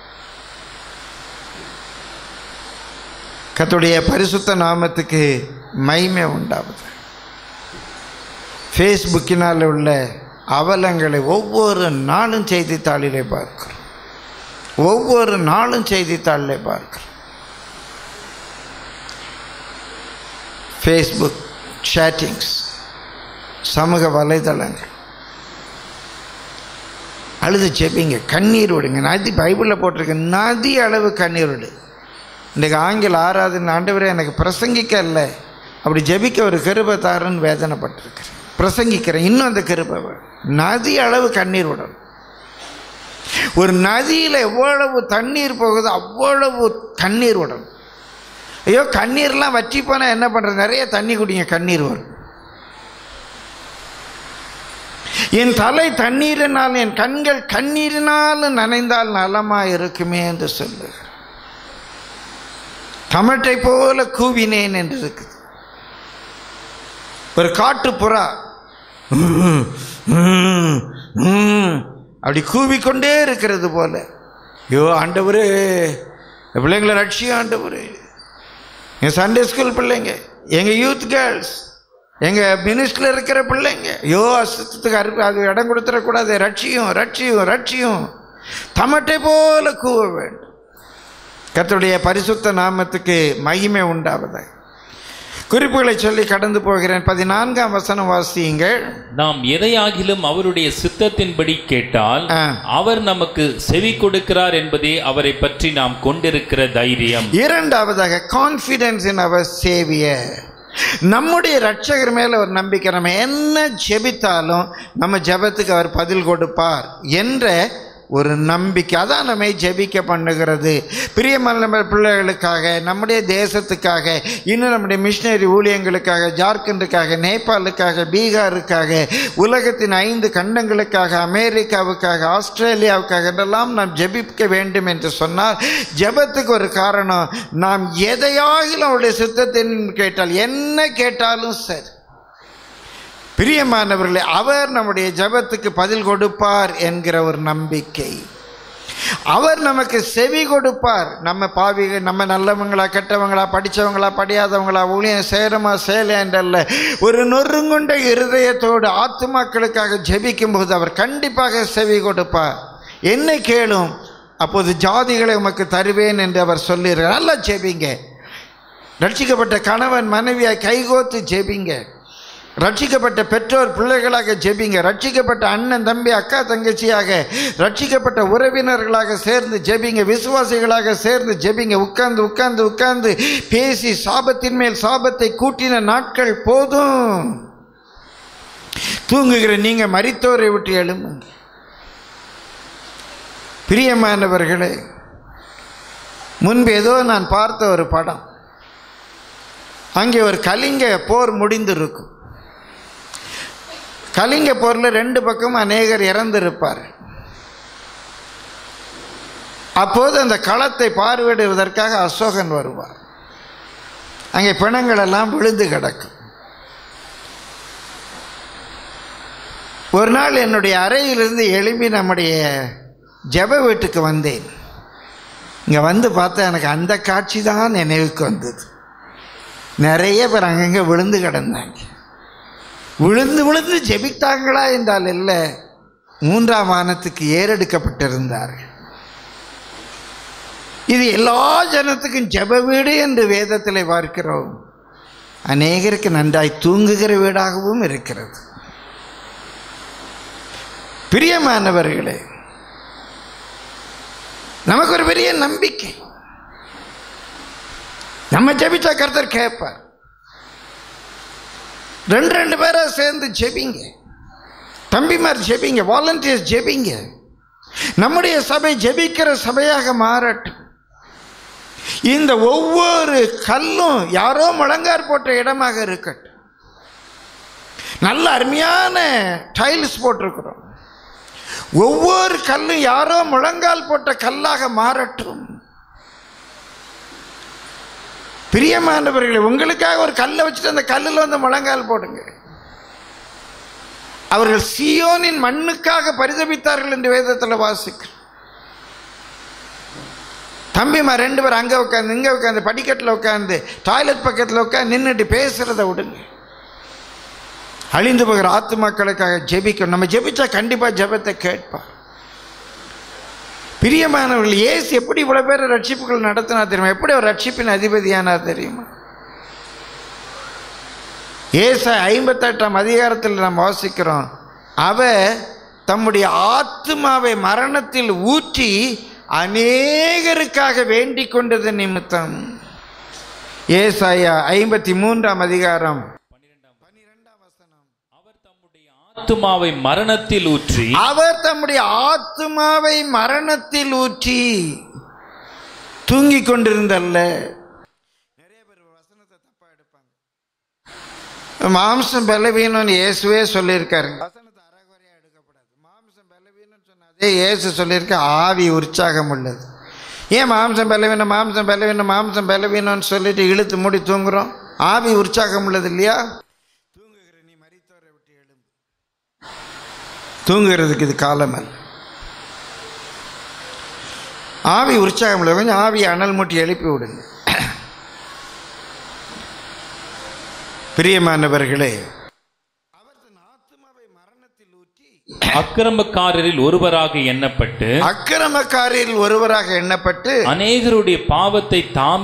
கர்த்தருடைய பரிசுத்த நாமத்துக்கு மகிமை உண்டாவது. ஃபேஸ்புக்கினால் உள்ள அவலங்களை ஒவ்வொரு நாளும் செய்தித்தாளிலே பார்க்கிறோம். ஒவ்வொரு நாளும் செய்தித்தாளிலே பார்க்கிறோம். ஃபேஸ்புக் சேட்டிங்ஸ், சமூக வலைதளங்கள். அழுது ஜெபிங்க, கண்ணீர் விடுங்க. நதி பைபிளில் போட்டிருக்க நதி அளவு கண்ணீர் விடு. இன்றைக்கு ஆங்கில ஆராதனை, ஆண்டவரே எனக்கு பிரசங்கிக்க இல்லை, அப்படி ஜெபிக்க ஒரு கிருபை தாருன்னு வேதனைப்பட்டிருக்கிறேன். பிரசங்கிக்கிறேன், இன்னும் அந்த கிருபை நதி அளவு கண்ணீர் விடணும். ஒரு நதியில் எவ்வளவு தண்ணீர் போகுது அவ்வளவு கண்ணீர் விடணும். ஐயோ கண்ணீர்லாம் வற்றி போனால் என்ன பண்ணுறது, நிறைய தண்ணி குடிங்க, கண்ணீர் வரும். என் தலை தண்ணீரினால் என் கண்கள் கண்ணீரினாலும் நனைந்தால் நலமாக இருக்குமே என்று சொல்லுகிறார். தமட்டை போல கூவினேன் என்று இருக்குது. ஒரு காட்டுப்புறா அப்படி கூவிக்கொண்டே இருக்கிறது போல, ஐயோ ஆண்டவரே பிள்ளைங்களை ரட்சியம் ஆண்டவரே, எங்கள் சண்டே ஸ்கூல் பிள்ளைங்க, எங்கள் யூத் கேர்ள்ஸ், எங்கள் மினிஸ்ட்ரியில் இருக்கிற பிள்ளைங்க, ஐயோ அசுத்தத்துக்கு அது இடம் கொடுத்துடக்கூடாது, ரட்சியும் ரட்சியும் ரட்சியும் தமட்டை போல கூவ வேண்டும். கர்த்தருடைய பரிசுத்த நாமத்துக்கு மகிமை உண்டாவதாக. குறிப்புகளை சொல்லி கடந்து போகிறேன். 14ஆம் வசனம் வாசியுங்கள். நாம் எதையாகிலும் அவருடைய சித்தத்தின்படி கேட்டால் அவர் நமக்கு செவி கொடுக்கிறார் என்பதே அவரை பற்றி நாம் கொண்டிருக்கிற தைரியம். இரண்டாவதாக கான்ஃபிடன்ஸ் இன் அவர் சேவியர். நம்முடைய ரட்சகர் மேல ஒரு நம்பிக்கை. நம்ம என்ன ஜெபித்தாலும் நம்ம ஜெபத்துக்கு அவர் பதில் கொடுப்பார் என்ற ஒரு நம்பிக்கை. அதான் நம்மை ஜெபிக்க பண்ணுகிறது. பிரியமான பிள்ளைகளுக்காக, நம்முடைய தேசத்துக்காக, இன்னும் நம்முடைய மிஷினரி ஊழியங்களுக்காக, ஜார்க்கண்டுக்காக, நேபாளுக்காக, பீகாருக்காக, உலகத்தின் 5 கண்டங்களுக்காக, அமெரிக்காவுக்காக, ஆஸ்திரேலியாவுக்காக என்றெல்லாம் நாம் ஜெபிக்க வேண்டும் என்று சொன்னால் ஜெபத்துக்கு ஒரு காரணம். நாம் எதையாகிலும் அவருடைய சித்தத்தின் கேட்டால், என்ன கேட்டாலும் சரி, பிரியமானவர்களே, அவர் நம்முடைய ஜெபத்துக்கு பதில் கொடுப்பார் என்கிற ஒரு நம்பிக்கை. அவர் நமக்கு செவி கொடுப்பார். நம்ம பாவிகள், நம்ம நல்லவங்களா கெட்டவங்களா, படித்தவங்களா படியாதவங்களா, ஊழியம் செய்கிறோமா செய்யலையா என்றல்ல, ஒரு நொறுங்குண்ட இருதயத்தோடு ஆத்துமாக்களுக்காக ஜெபிக்கும் போது அவர் கண்டிப்பாக செவி கொடுப்பார். என்ன கேளும், அப்போது ஜாதிகளை உமக்கு தருவேன் என்று அவர் சொல்லியிருக்கிறார். நல்லா ஜெபிங்க. ரட்சிக்கப்பட்ட கணவன் மனைவியாய் கைகோத்து ஜெபிங்க. ரட்சிக்கப்பட்ட பெற்றோர் பிள்ளைகளாக ஜெபிங்க. ரட்சிக்கப்பட்ட அண்ணன் தம்பி அக்கா தங்கச்சியாக, ரட்சிக்கப்பட்ட உறவினர்களாக சேர்ந்து ஜெபிங்க. விசுவாசிகளாக சேர்ந்து ஜெபிங்க. உட்கார்ந்து உட்கார்ந்து உட்கார்ந்து பேசி சாபத்தின் மேல் சாபத்தை கூட்டின நாட்கள் போதும். தூங்குகிற நீங்க மரித்தோரை விட்டு எழும்புங்க. பிரியமானவர்களே, முன்பு ஏதோ நான் பார்த்த ஒரு படம், அங்கே ஒரு கலிங்க போர் முடிந்திருக்கும். கலிங்க போரில் 2 பக்கமும் அநேகர் இறந்திருப்பார். அப்போது அந்த களத்தை பார்வையிடுவதற்காக அசோகன் வருவார். அங்கே பிணங்கள் எல்லாம் விழுந்து கிடக்கும். ஒரு நாள் என்னுடைய அறையிலிருந்து எழும்பி நம்முடைய ஜெப வீட்டுக்கு வந்தேன். இங்கே வந்து பார்த்தா எனக்கு அந்த காட்சி தான் நினைவுக்கு வந்தது. நிறைய பேர் அங்கங்கே விழுந்து கிடந்தாங்க. விழுந்து விழுந்து ஜெபித்தாங்களா என்றால் இல்லை, 3ஆம் வானத்துக்கு ஏறெடுக்கப்பட்டிருந்தார்கள். இது எல்லா ஜனத்துக்கும் ஜெப வீடு என்று வேதத்தில் பார்க்கிறோம். அநேகருக்கு நன்றாய் தூங்குகிற வீடாகவும் இருக்கிறது. பிரியமானவர்களே, நமக்கு ஒரு பெரிய நம்பிக்கை. நம்ம ஜெபிச்சா கர்த்தர் கேட்பார். 2 பேரா சேர்ந்து ஜெபிங்க. தம்பிமார் ஜெபிங்க, வாலண்டியர்ஸ் ஜெபிங்க. நம்முடைய சபை ஜெபிக்கிற சபையாக மாறட்டும். இந்த ஒவ்வொரு கல்லும் யாரோ முழங்கார் போட்ட இடமாக இருக்கட்டும். நல்ல அருமையான டைல்ஸ் போட்டிருக்கிறோம். ஒவ்வொரு கல்லும் யாரோ முழங்கால் போட்ட கல்லாக மாறட்டும். பிரியமானவர்களே, உங்களுக்காக ஒரு கல்லை வச்சுட்டு அந்த கல்லில் வந்து முழங்கால் போடுங்க. அவர்கள் சீயோனின் மண்ணுக்காக பரிதபித்தார்கள் என்று வேதத்தில் வாசிக்கிறோம். தம்பிமா 2 பேர் அங்கே உட்காந்து இங்கே உட்காந்து படிக்கட்டில் உட்காந்து டாய்லெட் பக்கத்தில் உட்காந்து நின்றுட்டு பேசுறத விடுங்க. அழிந்து போகிற ஆத்துமாக்களுக்காக ஜெபிக்கணும். நம்ம ஜெபிச்சா கண்டிப்பாக ஜெபத்தை கேட்பார். பிரியமானவர்கள், இயேசு எப்படி இவ்வளவு பேர் ரட்சிப்புகள் நடத்தினா தெரியுமா? எப்படி ஒரு ரட்சிப்பின் அதிபதியானா தெரியுமா? ஏசாயா 58ஆம் அதிகாரத்தில் நாம் வாசிக்கிறோம், அவர் தம்முடைய ஆத்துமாவை மரணத்தில் ஊற்றி அநேகருக்காக வேண்டிக் கொண்டது நிமித்தம். ஏசாயா 53ஆம் அதிகாரம் 12ஆம் வசனம். அவர் தம்முடைய ஆத்துமாவை மரணத்தில் ஊற்றி, அவர் தம்முடைய ஆத்துமாவை மரணத்தில் ஊற்றி தூங்கிக் கொண்டிருந்தல்ல. நிறைய பேர் வசனத்தை தப்பா எடுப்பாங்க. மாம்சம் பலவீனம் இயேசுவே சொல்லியிருக்காரு. வசனத்தை அறகுறையா எடுக்கப்படாது. மாம்சம் பலவீனம் சொன்னதே இயேசு சொல்லியிருக்க. ஆவி உற்சாகம் உள்ளது. ஏன் மாம்சம் பலவீனம் மாம்சம் பலவீனம் மாம்சம் பலவீனம்னு சொல்லிட்டு இழுத்து மூடி தூங்குறோம்? ஆவி உற்சாகம் உள்ளது இல்லையா? தூங்குகிற மரித்தவரை விட்டு எழும்பு. தூங்குறதுக்கு இது காலம் அல்ல. ஆவி உற்சாகம் இல்லை, கொஞ்சம் ஆவியை அனல் மூட்டி எழுப்பி விடுங்க. பிரியமானவர்களே, அவர் தன் ஆத்துமாவை மரணத்தில் ஊற்றி அக்கிரமக்காரரில் ஒருவராக எண்ணப்பட்டு அநேகருடைய பாவத்தை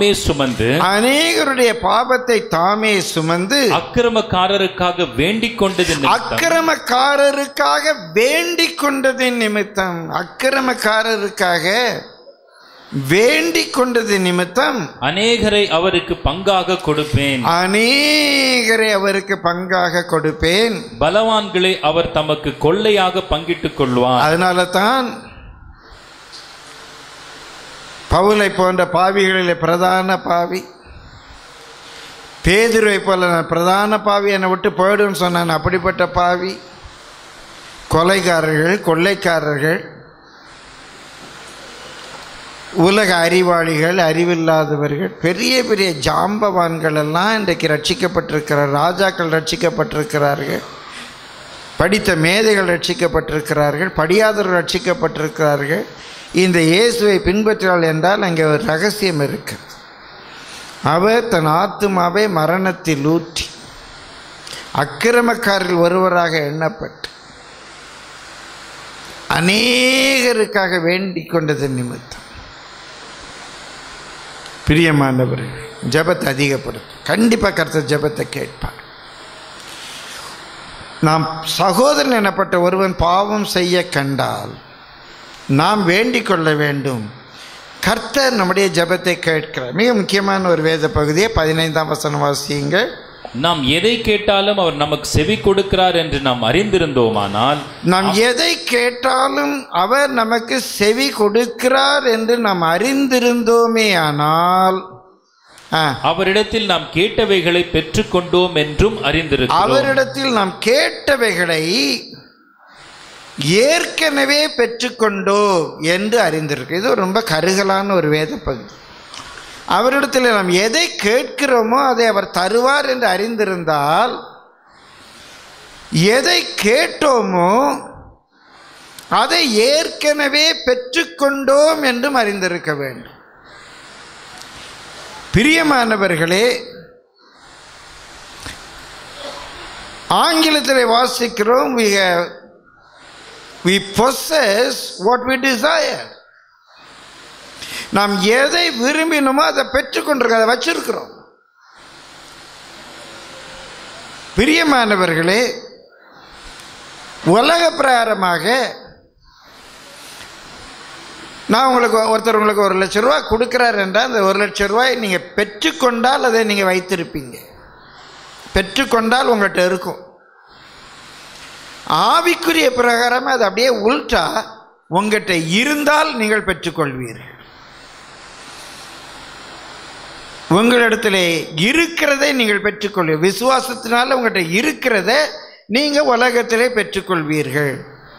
தாமே சுமந்து அக்கிரமக்காரருக்காக வேண்டிக் கொண்டதின் நிமித்தம் அநேகரை அவருக்கு பங்காக கொடுப்பேன். பலவான்களை அவர் தமக்கு கொள்ளையாக பங்கிட்டுக் கொள்வார். அதனால தான் பவுலை போன்ற பாவிகளிலே பிரதான பாவி, பேதுருவை போல நான் பிரதான பாவி, என்னை விட்டு போயிடுன்னு சொன்னான். அப்படிப்பட்ட பாவி, கொலைகாரர்கள், கொள்ளைக்காரர்கள், உலக அறிவாளிகள், அறிவில்லாதவர்கள், பெரிய பெரிய ஜாம்பவான்கள் எல்லாம் இன்றைக்கு ரட்சிக்கப்பட்டிருக்கிறார். ராஜாக்கள் ரட்சிக்கப்பட்டிருக்கிறார்கள், படித்த மேதைகள் ரட்சிக்கப்பட்டிருக்கிறார்கள், படியாதவர்கள் ரட்சிக்கப்பட்டிருக்கிறார்கள். இந்த இயேசுவை பின்பற்றால் என்றால் அங்கே ஒரு ரகசியம் இருக்கு. அவர் தன் ஆத்துமாவை மரணத்தில் ஊற்றி அக்கிரமக்காரில் ஒருவராக எண்ணப்பட்டு அநேகருக்காக வேண்டிக் கொண்டது நிமித்தம். பிரியமானவர்கள், ஜெபத்தை அதிகப்படுத்தும். கண்டிப்பாக கர்த்தர் ஜெபத்தை கேட்பார். நாம் சகோதரன் எனப்பட்ட ஒருவன் பாவம் செய்ய கண்டால் நாம் வேண்டிக் கொள்ள வேண்டும். கர்த்தர் நம்முடைய ஜெபத்தை கேட்கிறார். மிக முக்கியமான ஒரு வேத பகுதியை 15ஆம் வசனம் வாசியுங்கள். நாம் எதை கேட்டாலும் அவர் நமக்கு செவி கொடுக்கிறார் என்று நாம் அறிந்திருந்தோமானால், நாம் எதை கேட்டாலும் அவர் நமக்கு செவி கொடுக்கிறார் என்று நாம் அறிந்திருந்தோமே ஆனால், அவரிடத்தில் நாம் கேட்டவைகளை பெற்றுக்கொண்டோம் என்றும் அறிந்திருக்கிறோம். அவரிடத்தில் நாம் கேட்டவைகளை ஏற்கனவே பெற்றுக்கொண்டோம் என்று அறிந்திருக்கு. இது ரொம்ப கருகலான ஒரு வேத பகுதி. அவரிடத்தில் நாம் எதை கேட்கிறோமோ அதை அவர் தருவார் என்று அறிந்திருந்தால், எதை கேட்டோமோ அதை ஏற்கனவே பெற்றுக்கொண்டோம் என்றும் அறிந்திருக்க வேண்டும். பிரியமானவர்களே, ஆங்கிலத்தில் வாசிக்கிறோம், we possess what we desire. நாம் எதை விரும்பினோமோ அதை பெற்றுக்கொண்டிருக்கோம், அதை வச்சிருக்கிறோம். பிரியமானவர்களே, உலக பிரகாரமாக நான் ஒருத்தர் உங்களுக்கு 1 லட்சம் ரூபாய் கொடுக்கிறார் என்றால் அந்த 1 லட்சம் ரூபாய் நீங்கள் பெற்றுக்கொண்டால் அதை நீங்கள் வைத்திருப்பீங்க, பெற்றுக்கொண்டால் உங்கள்கிட்ட இருக்கும். ஆவிக்குரிய பிரகாரமாக அது அப்படியே உள்டா, உங்கள்கிட்ட இருந்தால் நீங்கள் பெற்றுக்கொள்வீர்கள். உங்களிடத்திலே இருக்கிறதை நீங்கள் பெற்றுக்கொள்வீர்கள். விசுவாசத்தினால உங்கள்கிட்ட இருக்கிறத நீங்கள் உலகத்திலே பெற்றுக்கொள்வீர்கள்.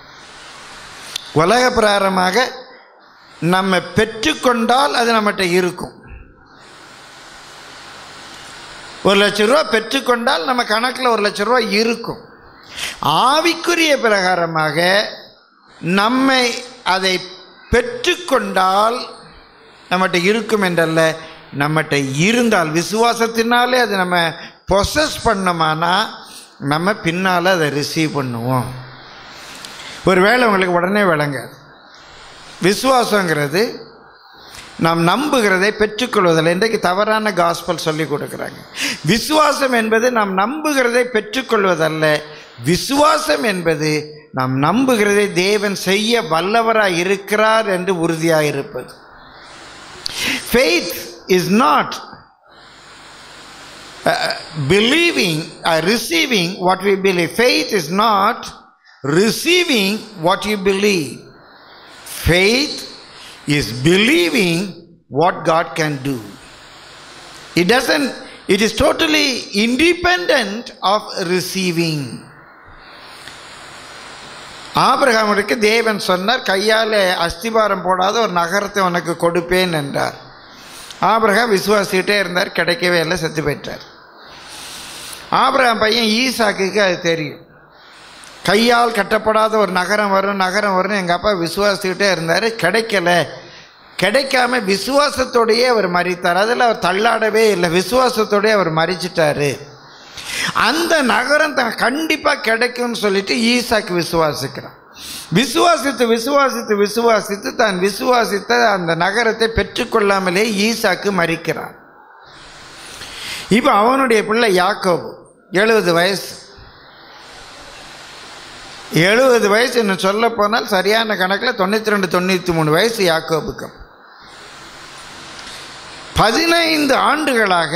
உலக பிரகாரமாக நம்ம பெற்றுக்கொண்டால் அது நம்மகிட்ட இருக்கும். 1 லட்சம் ரூபா பெற்றுக்கொண்டால் நம்ம கணக்கில் 1 லட்சம் ரூபா இருக்கும். ஆவிக்குரிய பிரகாரமாக நம்மை அதை பெற்றுக்கொண்டால் நம்மகிட்ட இருக்கும் என்றல்ல, நம்மகிட்ட இருந்தால் விசுவாசத்தினாலே அதை நம்ம பொசஸ் பண்ணோமானா நம்ம பின்னால் அதை ரிசீவ் பண்ணுவோம். ஒருவேளை உங்களுக்கு உடனே விளங்காது. விசுவாசங்கிறது நாம் நம்புகிறதை பெற்றுக்கொள்வதில்லை. இன்றைக்கு தவறான காஸ்பல் சொல்லி கொடுக்குறாங்க. விசுவாசம் என்பது நாம் நம்புகிறதை பெற்றுக்கொள்வதல்ல. விசுவாசம் என்பது நாம் நம்புகிறதை தேவன் செய்ய வல்லவராக இருக்கிறார் என்று உறுதியாக இருப்பது. Faith is not believing or receiving what we believe. Faith is not receiving what you believe. Faith is believing what God can do. It is totally independent of receiving. ஆபிரகாமுக்கு தேவன் சொன்னார், கையால் அஸ்திபாரம் போடாத ஒரு நகரத்தை உனக்கு கொடுப்பேன் என்றார். ஆபிரகாம் விசுவாசிக்கிட்டே இருந்தார், கிடைக்கவே இல்லை, செத்து போயிட்டார். ஆபிரகாம் பையன் ஈசாக்குக்கு அது தெரியும். கையால் கட்டப்படாத ஒரு நகரம் வரும் எங்கள் அப்பா விசுவாசிக்கிட்டே இருந்தார். கிடைக்காம விசுவாசத்தோடையே அவர் மரித்தார். அதில் அவர் தள்ளாடவே இல்லை, விசுவாசத்தோடையே அவர் மரிச்சிட்டாரு. அந்த நகரம் தான் கண்டிப்பாக கிடைக்கும்னு சொல்லிட்டு ஈசாக்கு விசுவாசிக்கிறான். விசுவாசித்து தான் விசுவாசித்த அந்த நகரத்தை பெற்றுக்கொள்ளாமலே ஈசாக்கு மரிக்கிறான். இப்போ அவனுடைய பிள்ளை யாக்கோபு 70 வயசு. 70 வயசு என்ன சொல்ல போனால் சரியான கணக்கில் 92-93 வயசு யாக்கோபுக்கு. 15 ஆண்டுகளாக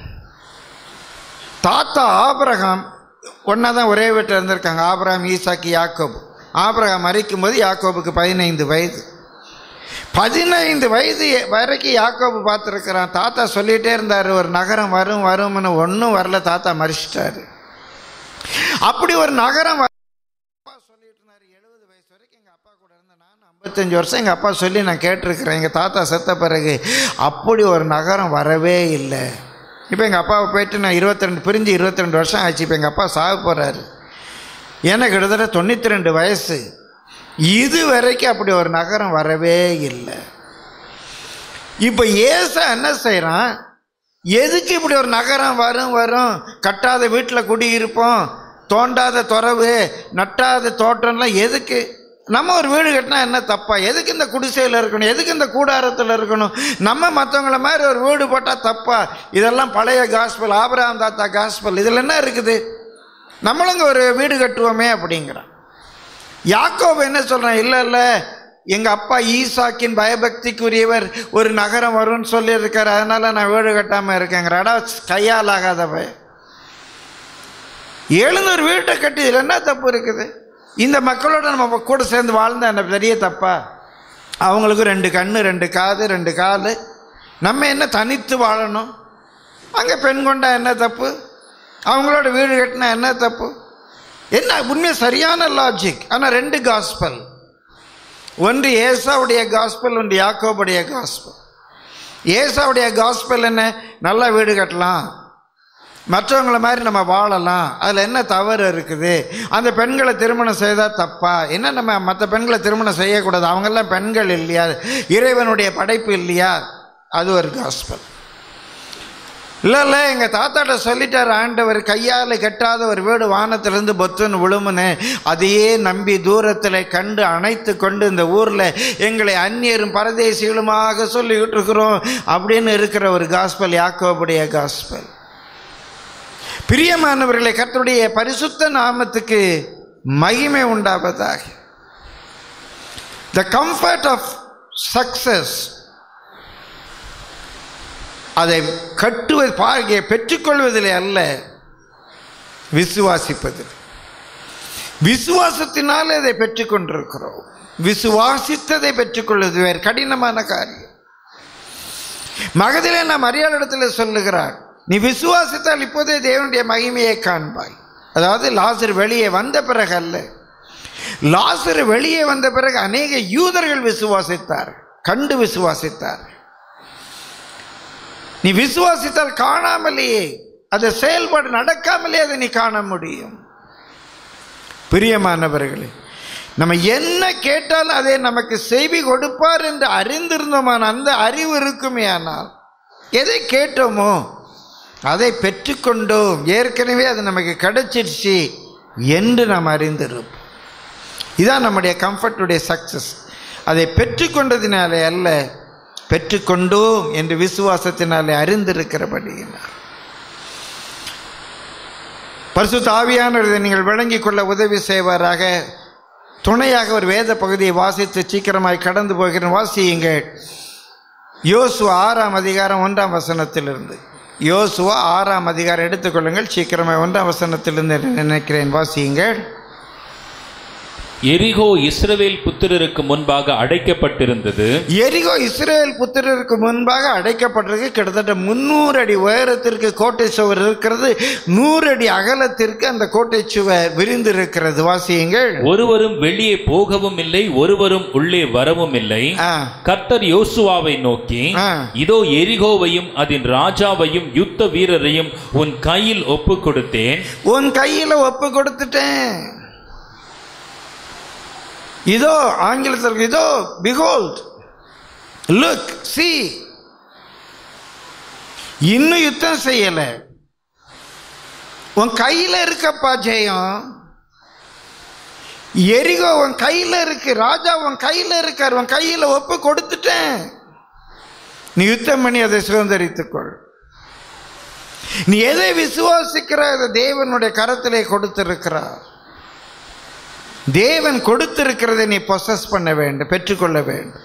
தாத்தா ஆபிரகாம் ஒன்றா தான் ஒரே வீட்டில் இருந்திருக்காங்க. ஆபிரகாம், ஈசாக்கு, யாக்கோபு. ஆபிரகாம் மரிக்கும் போது யாக்கோபுக்கு 15 வயது. 15 வயது வரைக்கும் யாக்கோபு பார்த்துருக்கிறான். தாத்தா சொல்லிகிட்டே இருந்தார், ஒரு நகரம் வரும்னு. ஒன்றும் வரல, தாத்தா மரிச்சிட்டாரு. அப்படி ஒரு நகரம் சொல்லிட்டு இருந்தார். 70 வயசு வரைக்கும் எங்கள் அப்பா கூட இருந்த நான் 55 வருஷம் எங்கள் அப்பா சொல்லி நான் கேட்டிருக்கிறேன். எங்கள் தாத்தா செத்த பிறகு அப்படி ஒரு நகரம் வரவே இல்லை. இப்போ எங்கள் அப்பாவை போயிட்டு நான் 22 வருஷம் ஆச்சு. இப்போ எங்கள் அப்பா சாக போகிறாரு. எனக்கு கிட்டத்தட்ட 92 வயசு. இது வரைக்கும் அப்படி ஒரு நகரம் வரவே இல்லை. இப்போ ஏசா என்ன செய்கிறான்? எதுக்கு இப்படி ஒரு நகரம் வரும்? கட்டாத வீட்டில் குடியிருப்போம், தோண்டாத துறவு, நட்டாத தோட்டம்லாம் எதுக்கு? நம்ம ஒரு வீடு கட்டினா என்ன தப்பா? எதுக்கு இந்த குடிசையில் இருக்கணும்? எதுக்கு இந்த கூடாரத்தில் இருக்கணும்? நம்ம மற்றவங்கள மாதிரி ஒரு வீடு போட்டால் தப்பா? இதெல்லாம் பழைய காஸ்பல், ஆபிரகாம் தாத்தா காஸ்பல். இதில் என்ன இருக்குது? நம்மளுங்க ஒரு வீடு கட்டுவோமே அப்படிங்கிறான். யாக்கோபு என்ன சொல்கிறான்? இல்லை, எங்கள் அப்பா ஈசாக்கின் பயபக்திக்குரியவர், ஒரு நகரம் வரும்னு சொல்லியிருக்காரு, அதனால் நான் வீடு கட்டாமல் இருக்கேங்கிறாடா. கையால் ஆகாதவ எழுநூறு வீட்டை கட்டி இதில் என்ன தப்பு இருக்குது? இந்த மக்களோட நம்ம கூட சேர்ந்து வாழ்ந்தா என்ன பெரிய தப்பா? அவங்களுக்கு 2 கண்ணு, 2 காது, 2 கால். நம்ம என்ன தனித்து வாழணும்? அங்கே பெண் கொண்டா என்ன தப்பு? அவங்களோட வீடு கட்டினா என்ன தப்பு? என்ன உண்மையாக சரியான லாஜிக். ஆனால் 2 காஸ்பல், ஒன்று ஏசாவுடைய காஸ்பல், ஒன்று யாக்கோபுடைய காஸ்பல். ஏசாவுடைய காஸ்பல் என்ன? நல்லா வீடு கட்டலாம், மற்றவங்கள மாதிரி நம்ம வாழலாம், அதில் என்ன தவறு இருக்குது? அந்த பெண்களை திருமணம் செய்தால் தப்பா? என்ன நம்ம மற்ற பெண்களை திருமணம் செய்யக்கூடாது? அவங்கெல்லாம் பெண்கள் இல்லையா? இறைவனுடைய படைப்பு இல்லையா? அது ஒரு காஸ்பல். இல்லை, எங்கள் தாத்தாட்ட சொல்லிட்டார் ஆண்டவர், கையால் கட்டாத ஒரு வீடு வானத்திலேருந்து பொத்துன்னு விழுமுன்னு. அதையே நம்பி தூரத்தில் கண்டு அணைத்து கொண்டு இந்த ஊரில் எங்களை அந்நியரும் பரதேசிகளுமாக சொல்லிக்கிட்டு இருக்கிறோம் அப்படின்னு இருக்கிற ஒரு காஸ்பல் யாக்கோபுடைய காஸ்பல். பிரியமானவர்களை, கர்த்தருடைய பரிசுத்த நாமத்துக்கு மகிமை உண்டாவதாக. The comfort of success, அதை கட்டுவது பெற்றுக்கொள்வதில் அல்ல, விசுவாசிப்பது. விசுவாசத்தினால் அதை பெற்றுக்கொண்டிருக்கிறோம். விசுவாசித்ததை பெற்றுக்கொள்வது வேறு கடினமான காரியம். மகதிலே நாம் மரியாளிடத்தில் சொல்லுகிறார், நீ விசுவாசித்தால் இப்போதே தேவனுடைய மகிமையை காண்பாய். அதாவது லாசர் வெளியே வந்த பிறகு அல்ல, லாசர் வெளியே வந்த பிறகு அநேக யூதர்கள் விசுவாசித்தார், கண்டு விசுவாசித்தார். நீ விசுவாசித்தால் காணாமலேயே, அது செயல்பாடு நடக்காமலே அதை நீ காண முடியும். பிரியமானவர்களே, நம்ம என்ன கேட்டாலும் அதை நமக்கு செய்தி கொடுப்பார் என்று அறிந்திருந்தோமான அந்த அறிவு இருக்குமே, ஆனால் எதை கேட்டோமோ அதை பெற்றுக்கொண்டோம், ஏற்கனவே அது நமக்கு கிடைச்சிருச்சு என்று நாம் அறிந்திருப்போம். இதுதான் நம்முடைய கம்ஃபர்ட்டுடைய சக்சஸ். அதை பெற்றுக்கொண்டதினாலே அல்ல, பெற்றுக்கொண்டோம் என்று விசுவாசத்தினாலே அறிந்திருக்கிறபடியினார். பரிசுத்த ஆவியானவரை நீங்கள் விளங்கிக் கொள்ள உதவி செய்வாராக. துணையாக ஒரு வேத பகுதியை வாசித்து சீக்கிரமாய் கடந்து போகிறேன். வாசியுங்கள். யோசுவா 6ஆம் அதிகாரம் 1ஆம் வசனத்திலிருந்து. யோசுவா 6ஆம் அதிகாரம் எடுத்துக்கொள்ளுங்கள். சீக்கிரமாய் 1ஆம் வசனத்திலிருந்து நினைக்கிறேன். வாசியுங்கள். எரிகோ இஸ்ரவேல் புத்திரருக்கு முன்பாக அடைக்கப்பட்டிருந்தது. எரிகோ இஸ்ரவேல் புத்திரருக்கு முன்பாக அடைக்கப்பட்டிருக்கு. கிட்டத்தட்ட 300 அடி உயரத்திற்கு கோட்டை சுவர் இருக்கிறது. 100 அடி அகலத்திற்கு அந்த கோட்டை சுவர் விரிந்திருக்கிறது. வாசியுங்கள். ஒருவரும் வெளியே போகவும் இல்லை, ஒருவரும் உள்ளே வரவும் இல்லை. கர்த்தர் யோசுவாவை நோக்கி, இதோ எரிகோவையும் அதன் ராஜாவையும் யுத்த வீரரையும் உன் கையில் ஒப்பு கொடுத்தேன். உன் கையில ஒப்பு கொடுத்துட்டேன். இதோ ஆங்கிலத்தில் இதோ behold, look, see. இன்னும் யுத்தம் செய்யல, உன் கையில இருக்கப்பா ஜெயம். எரிகோ உன் கையில இருக்கு, ராஜா உன் கையில இருக்கார், உன் கையில ஒப்பு கொடுத்துட்டேன். நீ யுத்தம் பண்ணி அதை சுதந்திரித்துக்கொள். நீ எதை விசுவாசிக்கிற அதை தேவனுடைய கரத்திலே கொடுத்திருக்கிறார். தேவன் கொடுத்திருக்கிறதை நீ பொசஸ் பண்ண வேண்டும், பெற்றுக்கொள்ள வேண்டும்.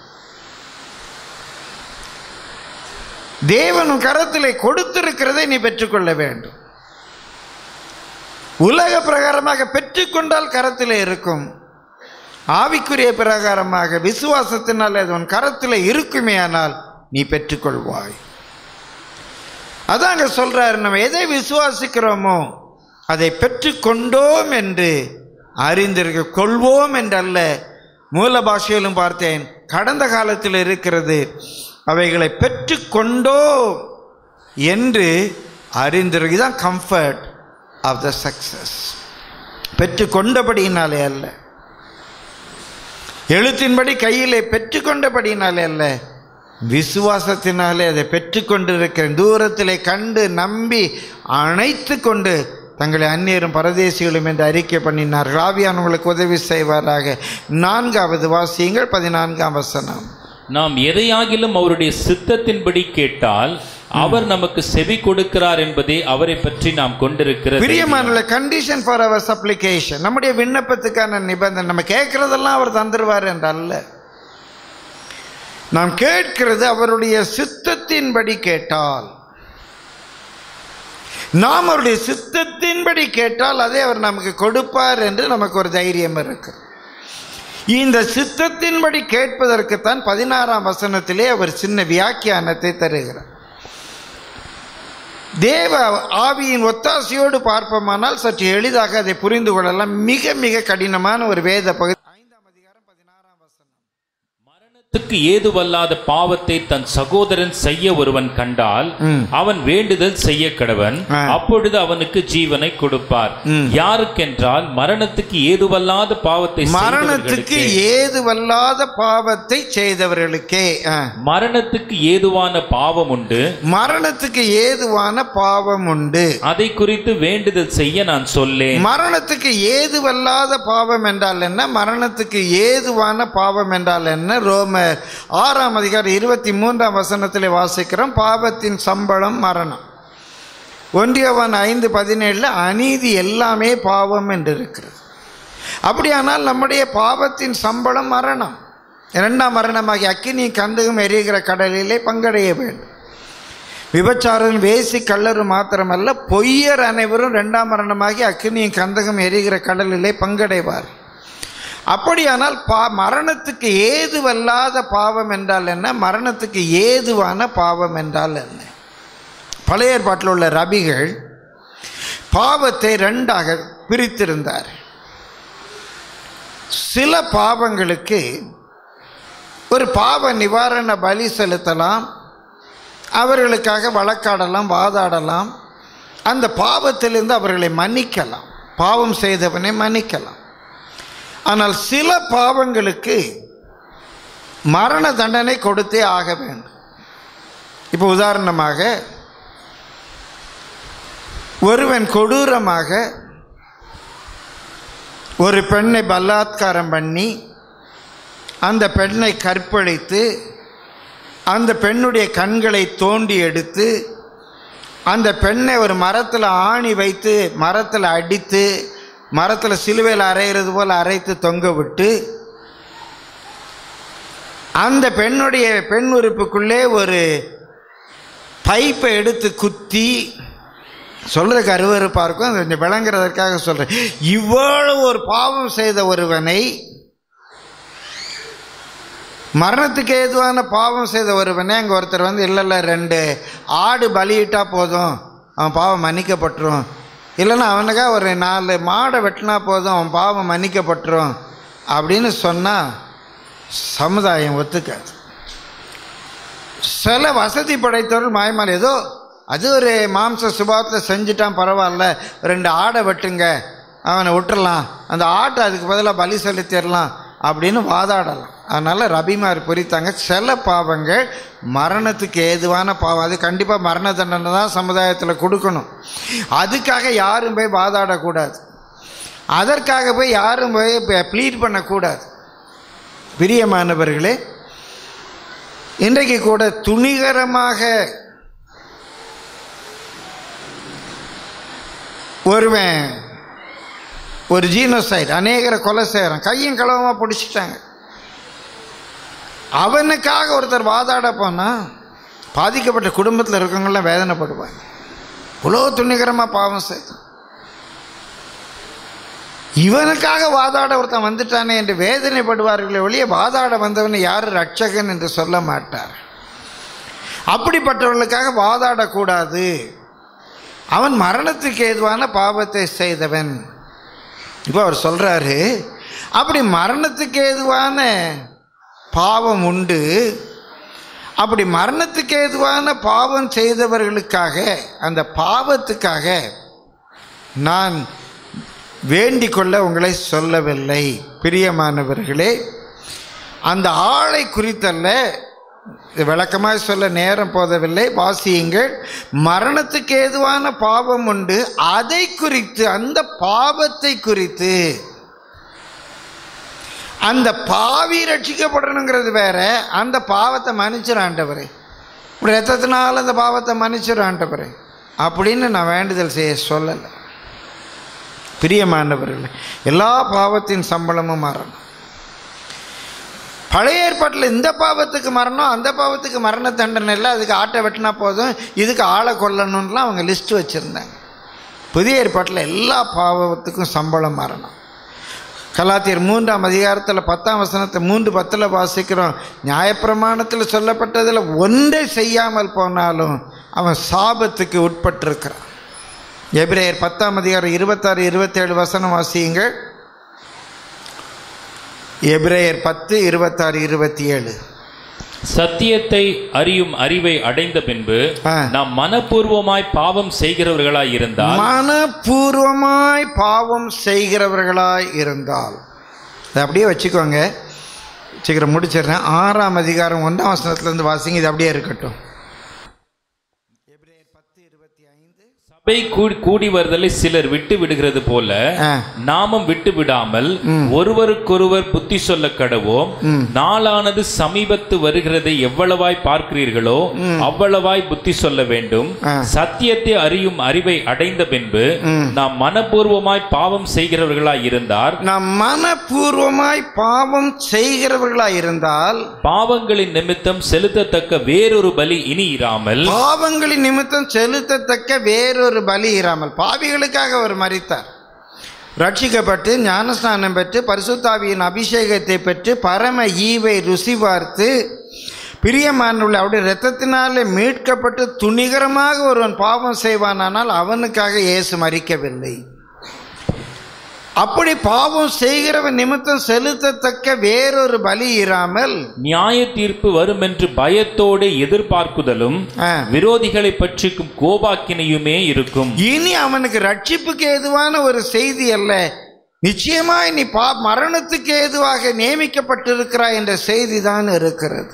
தேவன் கரத்திலே கொடுத்திருக்கிறதை நீ பெற்றுக்கொள்ள வேண்டும். உலக பிரகாரமாக பெற்றுக்கொண்டால் கரத்திலே இருக்கும். ஆவிக்குரிய பிரகாரமாக விசுவாசத்தினால் அது உன் கரத்திலே இருக்குமே ஆனால் நீ பெற்றுக்கொள்வாய். அதாங்க சொல்றாரு, நம்ம எதை விசுவாசிக்கிறோமோ அதை பெற்றுக்கொண்டோம் என்று அறிந்திருக்க கொள்வோம் என்றல்ல. மூல பாஷையிலும் பார்த்தேன், கடந்த காலத்தில் இருக்கிறது. அவைகளை பெற்றுக்கொண்டோ என்று அறிந்திருக்கு. இதுதான் கம்ஃபர்ட் ஆஃப் த சக்சஸ். பெற்றுக்கொண்டபடியினாலே அல்ல, எழுத்தின்படி கையிலே பெற்றுக்கொண்டபடியினாலே அல்ல, விசுவாசத்தினாலே அதை பெற்றுக்கொண்டிருக்கிறேன். தூரத்திலே கண்டு நம்பி அணைத்து கொண்டு தங்களை அந்நியரும் பரதேசிகளும் என்று அறிக்கை பண்ணினார்கள். ஆவியானவர்களுக்கு உதவி செய்வாராக. 4வது வாசியுங்கள், 14ஆம் வசனம். நாம் எதையாகிலும் அவருடைய சித்தத்தின்படி கேட்டால் அவர் நமக்கு செவி கொடுக்கிறார் என்பதே அவரை பற்றி நாம் கொண்டிருக்கிற பிரியமான கண்டிஷன் ஃபார் அவர் சப்ளிகேஷன். நம்முடைய விண்ணப்பத்துக்கான நிபந்தனை, நம்ம கேட்கிறதெல்லாம் அவர் தந்துருவார் என்றல்ல. நாம் கேட்கிறது அவருடைய சித்தத்தின்படி கேட்டால், நாம் அவருடைய சித்தத்தின்படி கேட்டால் அதை அவர் நமக்கு கொடுப்பார் என்று நமக்கு ஒரு தைரியம் இருக்கு. இந்த சித்தத்தின்படி கேட்பதற்குத்தான் 16ஆம் வசனத்திலே அவர் சின்ன வியாக்கியானத்தை தருகிறார். தேவ ஆவியின் ஒத்தாசையோடு பார்ப்போமானால் சற்று எளிதாக அதை புரிந்து கொள்ளலாம். மிக மிக கடினமான ஒரு வேத பகுதி. 5ஆம் அதிகாரம் 16ஆம் வசனம். மரணத்துக்கு ஏதுவல்லாத பாவத்தை தன் சகோதரன் செய்ய ஒருவன் கண்டால் அவன் வேண்டுதல் செய்ய கடவன், அப்பொழுது அவனுக்கு ஜீவனை கொடுப்பார். யாருக்கென்றால் மரணத்துக்கு ஏதுவல்லாத பாவத்தை மரணத்துக்கு ஏதுவல்லாத பாவத்தை செய்தவர்களுக்கே. மரணத்துக்கு ஏதுவான பாவம் உண்டு, மரணத்துக்கு ஏதுவான பாவம் உண்டு. அதை குறித்து வேண்டுதல் செய்ய நான் சொல்லேன். மரணத்துக்கு ஏதுவல்லாத பாவம் என்றால் என்ன, மரணத்துக்கு ஏதுவான பாவம் என்றால் என்ன? ரோமர் 6ஆம் அதிகாரம் 23ஆம் வசனத்திலே வாசிக்கிறோம். பாவத்தின் சம்பளம் மரணம். 1 யோவான் 5:17 அநீதி எல்லாமே பாவம் என்று இருக்கிறது. அப்படியானால் நம்முடைய பாவத்தின் சம்பளம் மரணம். 2ஆம் மரணமாகி அக்கினி கந்தகம் எரிகிற கடலிலே பங்கடைய வேண்டும். விபச்சாரம் வேசி கள்ளரு மாத்திரமல்ல, பொய்யர் அனைவரும் 2ஆம் மரணமாகி அக்கினி கந்தகம் எரிகிற கடலிலே பங்கடைவார். அப்படியானால் மரணத்துக்கு ஏதுவல்லாத பாவம் என்றால் என்ன, மரணத்துக்கு ஏதுவான பாவம் என்றால் என்ன? பழைய ஏற்பாட்டில் உள்ள ரபிகள் பாவத்தை 2ஆக பிரித்திருந்தார். சில பாவங்களுக்கு ஒரு பாவ நிவாரண பலி செலுத்தலாம், அவர்களுக்காக வழக்காடலாம், வாதாடலாம், அந்த பாவத்திலிருந்து அவர்களை மன்னிக்கலாம், பாவம் செய்தவனை மன்னிக்கலாம். ஆனால் சில பாவங்களுக்கு மரண தண்டனை கொடுத்தே ஆக வேண்டும். இப்போ உதாரணமாக ஒருவன் கொடூரமாக ஒரு பெண்ணை பலாத்காரம் பண்ணி அந்த பெண்ணை கற்பழித்து அந்த பெண்ணுடைய கண்களை தோண்டி எடுத்து அந்த பெண்ணை ஒரு மரத்தில் ஆணி வைத்து மரத்தில் அடித்து மரத்தில் சிலுவையில் அரைகிறது போல் அரைத்து தொங்க விட்டு அந்த பெண்ணுடைய பெண் உறுப்புக்குள்ளே ஒரு பைப்பை எடுத்து குத்தி, சொல்கிறதுக்கு அருவருப்பாக இருக்கும், கொஞ்சம் விளங்குறதற்காக சொல்கிறேன். இவ்வளவு ஒரு பாவம் செய்த ஒருவனை மரணத்துக்கு ஏதுவான பாவம் செய்த ஒருவனே அங்கே ஒருத்தர் வந்து இல்லை 2 ஆடு பலியிட்டா போதும் அவன் பாவம் மன்னிக்கப்பட்டுரும், இல்லைன்னா அவனுக்காக ஒரு 4 மாடை வெட்டினா போதும் அவன் பாவம் மன்னிக்கப்பட்டுரும் அப்படின்னு சொன்னால் சமுதாயம் ஒத்துக்காது. சில வசதி படைத்தவர்கள் மாயமால் ஏதோ அது ஒரு மாம்ச சுபாவத்தில் செஞ்சுட்டான் பரவாயில்ல, 2 ஆடை வெட்டுங்க அவனை விட்டுறலாம், அந்த ஆட்டை அதுக்கு பதிலாக பலி செலுத்திடலாம் அப்படின்னு வாதாடலாம். அதனால் ரபிமார் புரித்தாங்க, சில பாவங்கள் மரணத்துக்கு ஏதுவான பாவம், அது கண்டிப்பாக மரண தண்டனை தான் சமுதாயத்தில் கொடுக்கணும். அதுக்காக யாரும் போய் வாதாடக்கூடாது, அதற்காக போய் யாரும் போய் ப்ளீட் பண்ணக்கூடாது. பிரியமானவர்களே, இன்றைக்கு கூட துணிகரமாக ஒருவன் ஒரு ஜீனோசைட் அநேகரை கொலை செய்கிறான், கையும் களவமாக பிடிச்சிட்டாங்க. அவனுக்காக ஒருத்தர் வாதாட போனால் பாதிக்கப்பட்ட குடும்பத்தில் இருக்கவங்களாம் வேதனைப்படுவாங்க. இவ்வளோ துணிகரமாக பாவம் செய்தான், இவனுக்காக வாதாட ஒருத்தன் வந்துட்டானே என்று வேதனைப்படுவார்களே ஒழிய வாதாட வந்தவனை யாரும் ரட்சகன் என்று சொல்ல மாட்டார். அப்படிப்பட்டவர்களுக்காக வாதாடக்கூடாது. அவன் மரணத்துக்கு ஏதுவான பாவத்தை செய்தவன். இப்போ அவர் சொல்கிறாரு, அப்படி மரணத்துக்கு ஏதுவான பாவம் உண்டு, அப்படி மரணத்துக்கு ஏதுவான பாவம் செய்தவர்களுக்காக அந்த பாவத்துக்காக நான் வேண்டிக் கொள்ள உங்களை சொல்லவில்லை. பிரியமானவர்களே, அந்த ஆளை குறித்தல்ல, விளக்கமாக சொல்ல நேரம் போதவில்லை, வாசியுங்கள். மரணத்துக்கு ஏதுவான பாவம் உண்டு, அதை குறித்து, அந்த பாவத்தை குறித்து. அந்த பாவி ரட்சிக்கப்படணுங்கிறது வேற, அந்த பாவத்தை மன்னிச்சிரு ஆண்டவரே, இப்படி ரத்தத்தினால அந்த பாவத்தை மன்னிச்சிரு ஆண்டவரே அப்படின்னு நான் வேண்டுதல் செய்ய சொல்லலை. பிரியமானவர்களே, எல்லா பாவத்தின் சம்பளமும் மரணம். பழைய ஏற்பாட்டில் இந்த பாவத்துக்கு மரணம், அந்த பாவத்துக்கு மரண தண்டனை இல்லை, அதுக்கு ஆட்டை வெட்டினா போதும், இதுக்கு ஆளை கொல்லணும்லாம் அவங்க லிஸ்ட் வச்சுருந்தாங்க. புதிய ஏற்பாட்டில் எல்லா பாவத்துக்கும் சம்பளம் மரணம். கலாத்தியர் 3ஆம் அதிகாரத்தில் 10ஆம் வசனத்தை 3:10 வாசிக்கிறோம். நியாயப்பிரமாணத்தில் சொல்லப்பட்டதில் ஒன்றை செய்யாமல் போனாலும் அவன் சாபத்துக்கு உட்பட்டிருக்கிறான். எபிரேயர் 10ஆம் அதிகாரம் 26, 27 வசனம் வாசியுங்கள். எபிரேயர் 10, 26, 27. சத்தியத்தை அறியும் அறிவை அடைந்த பின்பு நாம் மனப்பூர்வமாய் பாவம் செய்கிறவர்களாய் இருந்தால், மனப்பூர்வமாய் பாவம் செய்கிறவர்களாய் இருந்தால், அதை அப்படியே வச்சுக்கோங்க, சீக்கிரம் முடிச்சிடுறேன். 6ஆம் அதிகாரம் 1ஆம் வசனத்திலிருந்து வாசிங்க, இது அப்படியே இருக்கட்டும். சபை கூடி வருதலை சிலர் விட்டு விடுகிறது போல நாமும் விட்டு விடாமல் ஒருவருக்கொருவர் புத்தி சொல்ல கடவோம். நாளானது சமீபத்து வருகிறதை எவ்வளவாய் பார்க்கிறீர்களோ அவ்வளவாய் புத்தி சொல்ல வேண்டும். சத்தியத்தை அறியும் அறிவை அடைந்த பின்பு நாம் மனப்பூர்வமாய் பாவம் செய்கிறவர்களாய் இருந்தால், நாம் மனப்பூர்வமாய் பாவம் செய்கிறவர்களாய் இருந்தால், பாவங்களின் நிமித்தம் செலுத்தத்தக்க வேறொரு பலி இனி இராமல், பாவங்களின் நிமித்தம் செலுத்தத்தக்க வேறொரு பலி இராமல். பாவிகளுக்காக அவர் மரித்தார், ரட்சிக்கப்பட்டு ஞானஸ்நானம் பெற்று பரிசுத்தாவியின் அபிஷேகத்தை பெற்று பரம ஈவை ருசி பார்த்து பிரியமானவர்கள் அவருடைய இரத்தத்தினாலே மீட்கப்பட்டு துணிகரமாக ஒருவன் பாவம் செய்வானால் அவனுக்காக இயேசு மரிக்கவில்லை. அப்படி பாவம் செய்கிறவன் நிமித்தம் செலுத்தத்தக்க வேறொரு பலி இராமல், நியாய தீர்ப்பு வரும் என்று பயத்தோடு எதிர்பார்க்குதலும் விரோதிகளை பற்றிக்கும் கோபாக்கினையுமே இருக்கும். இனி அவனுக்கு ரட்சிப்புக்கு ஏதுவான ஒரு செய்தி அல்ல, நிச்சயமாய் நீ மரணத்துக்கு ஏதுவாக நியமிக்கப்பட்டிருக்கிறாய் என்ற செய்தி தான் இருக்கிறது.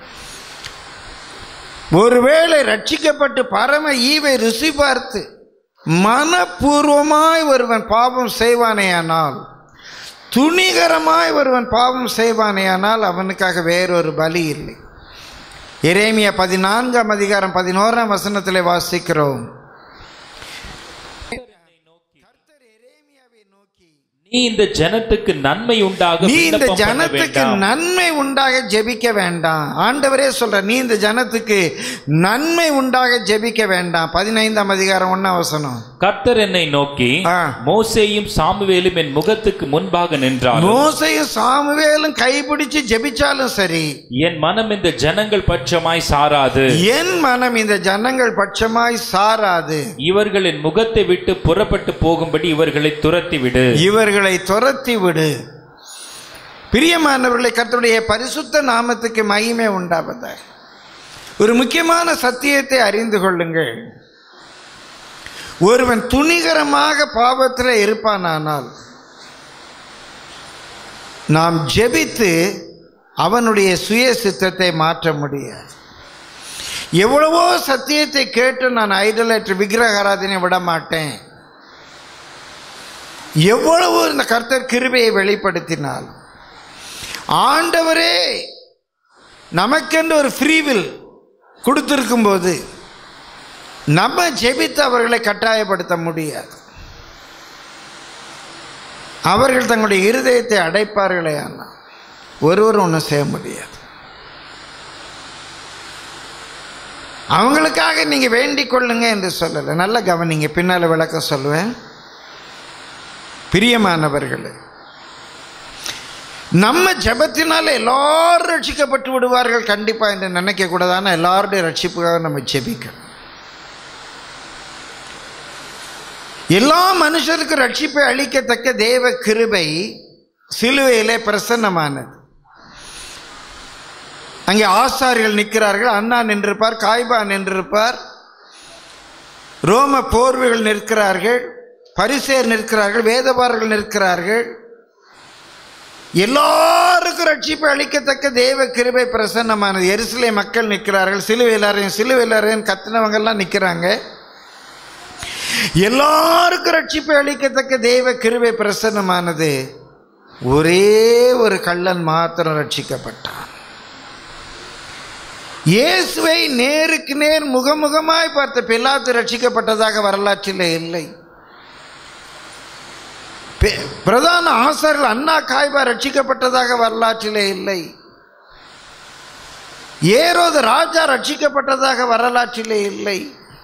ஒருவேளை ரட்சிக்கப்பட்டு பரம ஈவை ருசி பார்த்து மனப்பூர்வமாய் ஒருவன் பாவம் செய்வானேயானால், துணிகரமாய் ஒருவன் பாவம் செய்வானேயானால் அவனுக்காக வேறொரு பலி இல்லை. எரேமியா 14ஆம் அதிகாரம் 11ஆம் வசனத்திலே வாசிக்கிறோம். நீ இந்த ஜனத்துக்கு நன்மை உண்டாக நீ இந்த விண்ணப்பம் பண்ண ஜனத்துக்கு வேண்டாம். நன்மை உண்டாக ஜெபிக்க வேண்டாம். ஆண்டவரே சொல்ற, நீ இந்த ஜனத்துக்கு நன்மை உண்டாக ஜெபிக்க வேண்டாம். 15ஆம் அதிகாரம் 1ஆம் வசனம். கர்த்தர் என்னை நோக்கி, மோசேயும் சாமுவேலும் என் முகத்துக்கு முன்பாக நின்றாலும், மோசேயும் சாமுவேலும் கைபிடிச்சு ஜெபிச்சாலும் சரி, என் மனம் இந்த ஜனங்கள் பட்சமாய் சாராது. என் மனம் இந்த ஜனங்கள் பட்சமாய் சாராது. இவர்கள் என் முகத்தை விட்டு புறப்பட்டு போகும்படி இவர்களை துரத்தி விடு. இவர்களை துரத்தி விடு. பிரியமானவர்களை, கர்த்தருடைய பரிசுத்த நாமத்துக்கு மகிமை உண்டாவதாக. ஒரு முக்கியமான சத்தியத்தை அறிந்து கொள்ளுங்கள். ஒருவன் துணிகரமாக பாவத்தில் இருப்பானானால் நாம் ஜெபித்து அவனுடைய சுய சித்தத்தை மாற்ற முடியாது. எவ்வளவோ சத்தியத்தை கேட்டு நான் ஐடலேட்டர் விக்கிரக ஆராதனை விட மாட்டேன், எவ்வளவு இந்த கர்த்தர் கிருபையை வெளிப்படுத்தினால், ஆண்டவரே நமக்கென்று ஒரு ஃப்ரீவில் கொடுத்திருக்கும் போது நம்ம ஜெபித்து அவர்களை கட்டாயப்படுத்த முடியாது. அவர்கள் தங்களுடைய இருதயத்தை அடைப்பார்களே, ஆனால் ஒருவரும் ஒன்றும் செய்ய முடியாது. அவங்களுக்காக நீங்கள் வேண்டிக் கொள்ளுங்க என்று சொல்லலை. நல்ல கவனிங்க, பின்னால் விளக்கம் சொல்லுவேன். பிரியமானவர்களே, நம்ம ஜெபத்தினால எல்லாரும் ரட்சிக்கப்பட்டு விடுவார்கள் கண்டிப்பா என்று நினைக்க கூடாதான. எல்லாருடைய ரட்சிப்புக்காக நம்ம ஜெபிக்கணும். எல்லா மனுஷருக்கு ரட்சிப்பை அளிக்கத்தக்க தேவ கிருபை சிலுவையிலே பிரசன்னமானது. அங்கே ஆசாரிகள் நிற்கிறார்கள், அண்ணா நின்றிருப்பார், காய்பா நின்றிருப்பார், ரோம போர்வைகள் நிற்கிறார்கள், பரிசேயர் நிற்கிறார்கள், வேதபாரர்கள் நிற்கிறார்கள். எல்லாருக்கும் ரட்சிப்பை அளிக்கத்தக்க தேவ கிருபை பிரசன்னமானது. எருசலேம் மக்கள் நிற்கிறார்கள், சிலுவையிலறையும் கத்தினவங்கெல்லாம் நிற்கிறாங்க. எல்லாருக்கும் ரட்சிப்பை அளிக்கத்தக்க தேவ கிருபை பிரசன்னமானது. ஒரே ஒரு கள்ளன் மாத்திரம் ரட்சிக்கப்பட்டான். இயேசுவை நேருக்கு நேர் முகமுகமாய் பார்த்த பிலாத்து ரட்சிக்கப்பட்டதாக வரலாற்றிலே இல்லை. பிரதான ஆசாரியர்கள் அண்ணா காய்பா ரட்சிக்கப்பட்டதாக வரலாற்றிலே இல்லை. ஏரோது ராஜா ரட்சிக்கப்பட்டதாக வரலாற்றிலே இல்லை.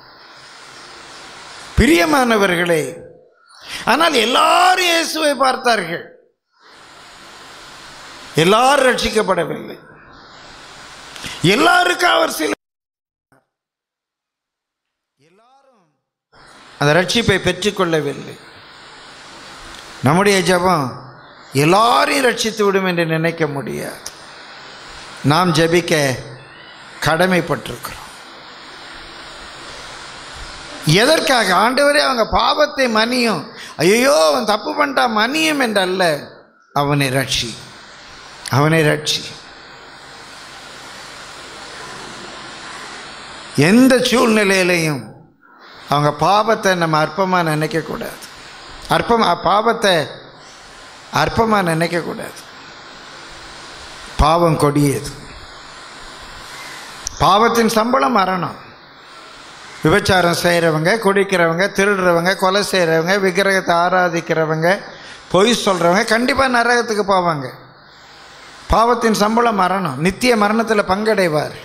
பிரியமானவர்களே, ஆனால் எல்லாரும் இயேசுவை பார்த்தார்கள், எல்லாரும் ரட்சிக்கப்படவில்லை. எல்லாருக்கும் அவர் எல்லாரும் அந்த ரட்சிப்பை பெற்றுக்கொள்ளவில்லை. நம்முடைய ஜெபம் எல்லாரையும் ரட்சித்து விடும் என்று நினைக்க முடியாது. நாம் ஜெபிக்க கடமைப்பட்டிருக்கிறோம். எதற்காக? ஆண்டவரே அவங்க பாவத்தை மன்னியும், ஐயோ அவன் தப்பு பண்ணிட்டா மன்னியும் என்றல்ல, அவனை ரட்சி, அவனை ரட்சி. எந்த சூழ்நிலையிலையும் அவங்க பாவத்தை நம்ம அற்பமாக நினைக்கக்கூடாது. பாவத்தை அற்பமாக நினைக்கக்கூடாது. பாவம் கொடியது. பாவத்தின் சம்பளம் மரணம். விபச்சாரம் செய்கிறவங்க, குடிக்கிறவங்க, திருடுறவங்க, கொலை செய்கிறவங்க, விக்கிரகத்தை ஆராதிக்கிறவங்க, பொய் சொல்கிறவங்க கண்டிப்பாக நரகத்துக்கு போவாங்க. பாவத்தின் சம்பளம் மரணம். நித்திய மரணத்தில் பங்கடைவார்.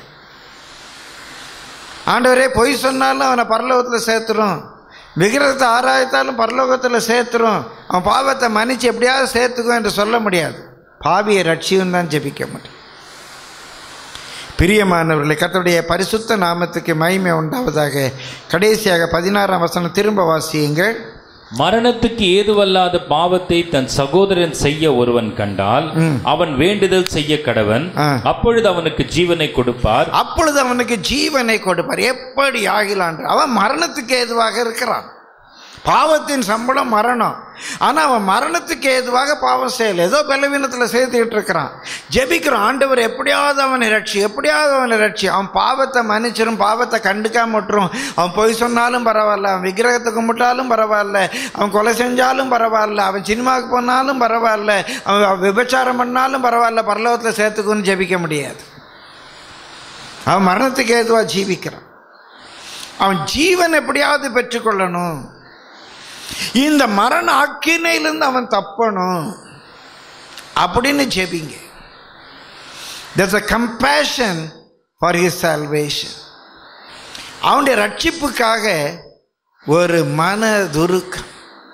ஆண்டவரே பொய் சொன்னாலும் அவனை பரலோகத்தில் சேர்த்துரும், விக்கிரகத்தை ஆராய்த்தாலும் பரலோகத்தில் சேர்த்துரும், அவன் பாவத்தை மன்னிச்சு எப்படியாவது சேர்த்துக்கும் என்று சொல்ல முடியாது. பாவியை ரட்சியும் தான் ஜெபிக்க முடியும். பிரியமானவர்களை, கர்த்தருடைய பரிசுத்த நாமத்துக்கு மகிமை உண்டாவதாக. கடைசியாக 16ஆம் வசனம் திரும்ப வாசியுங்கள். மரணத்துக்கு ஏதுவல்லாத பாவத்தை தன் சகோதரன் செய்ய ஒருவன் கண்டால் அவன் வேண்டுதல் செய்ய கடவன், அப்பொழுது அவனுக்கு ஜீவனை கொடுப்பார். அப்பொழுது அவனுக்கு ஜீவனை கொடுப்பார். எப்படி ஆகிலான்? அவன் மரணத்துக்கு ஏதுவாக இருக்கிறான். பாவத்தின் சம்பளம் மரணம். ஆனால் அவன் மரணத்துக்கு ஏதுவாக பாவம் செய்யலை, ஏதோ பலவீனத்தில் சேர்த்துக்கிட்டு இருக்கிறான். ஜெபிக்கிறோம், ஆண்டவர் எப்படியாவது அவனை ரட்சி, எப்படியாவது அவனை ரட்சி. அவன் பாவத்தை மன்னிச்சிடும், பாவத்தை கண்டுக்காம விட்டுரும். அவன் பொய் சொன்னாலும் பரவாயில்ல, அவன் விக்கிரகத்தை கும்பிட்டாலும் பரவாயில்ல, அவன் கொலை செஞ்சாலும் பரவாயில்ல, அவன் சினிமாவுக்கு போனாலும் பரவாயில்ல, அவன் விபச்சாரம் பண்ணாலும் பரவாயில்ல, பரலோகத்தில் சேர்த்துக்குன்னு ஜெபிக்க முடியாது. அவன் மரணத்துக்கு ஏதுவாக ஜீவிக்கிறான். அவன் ஜீவன் எப்படியாவது பெற்றுக்கொள்ளணும். இந்த மரண அக்கினையிலிருந்து அவன் தப்பணும் அப்படின்னு ஜெபிங்க. There's a compassion for his salvation. அவனுடைய ரட்சிப்புக்காக ஒரு மனதுருக்கம்,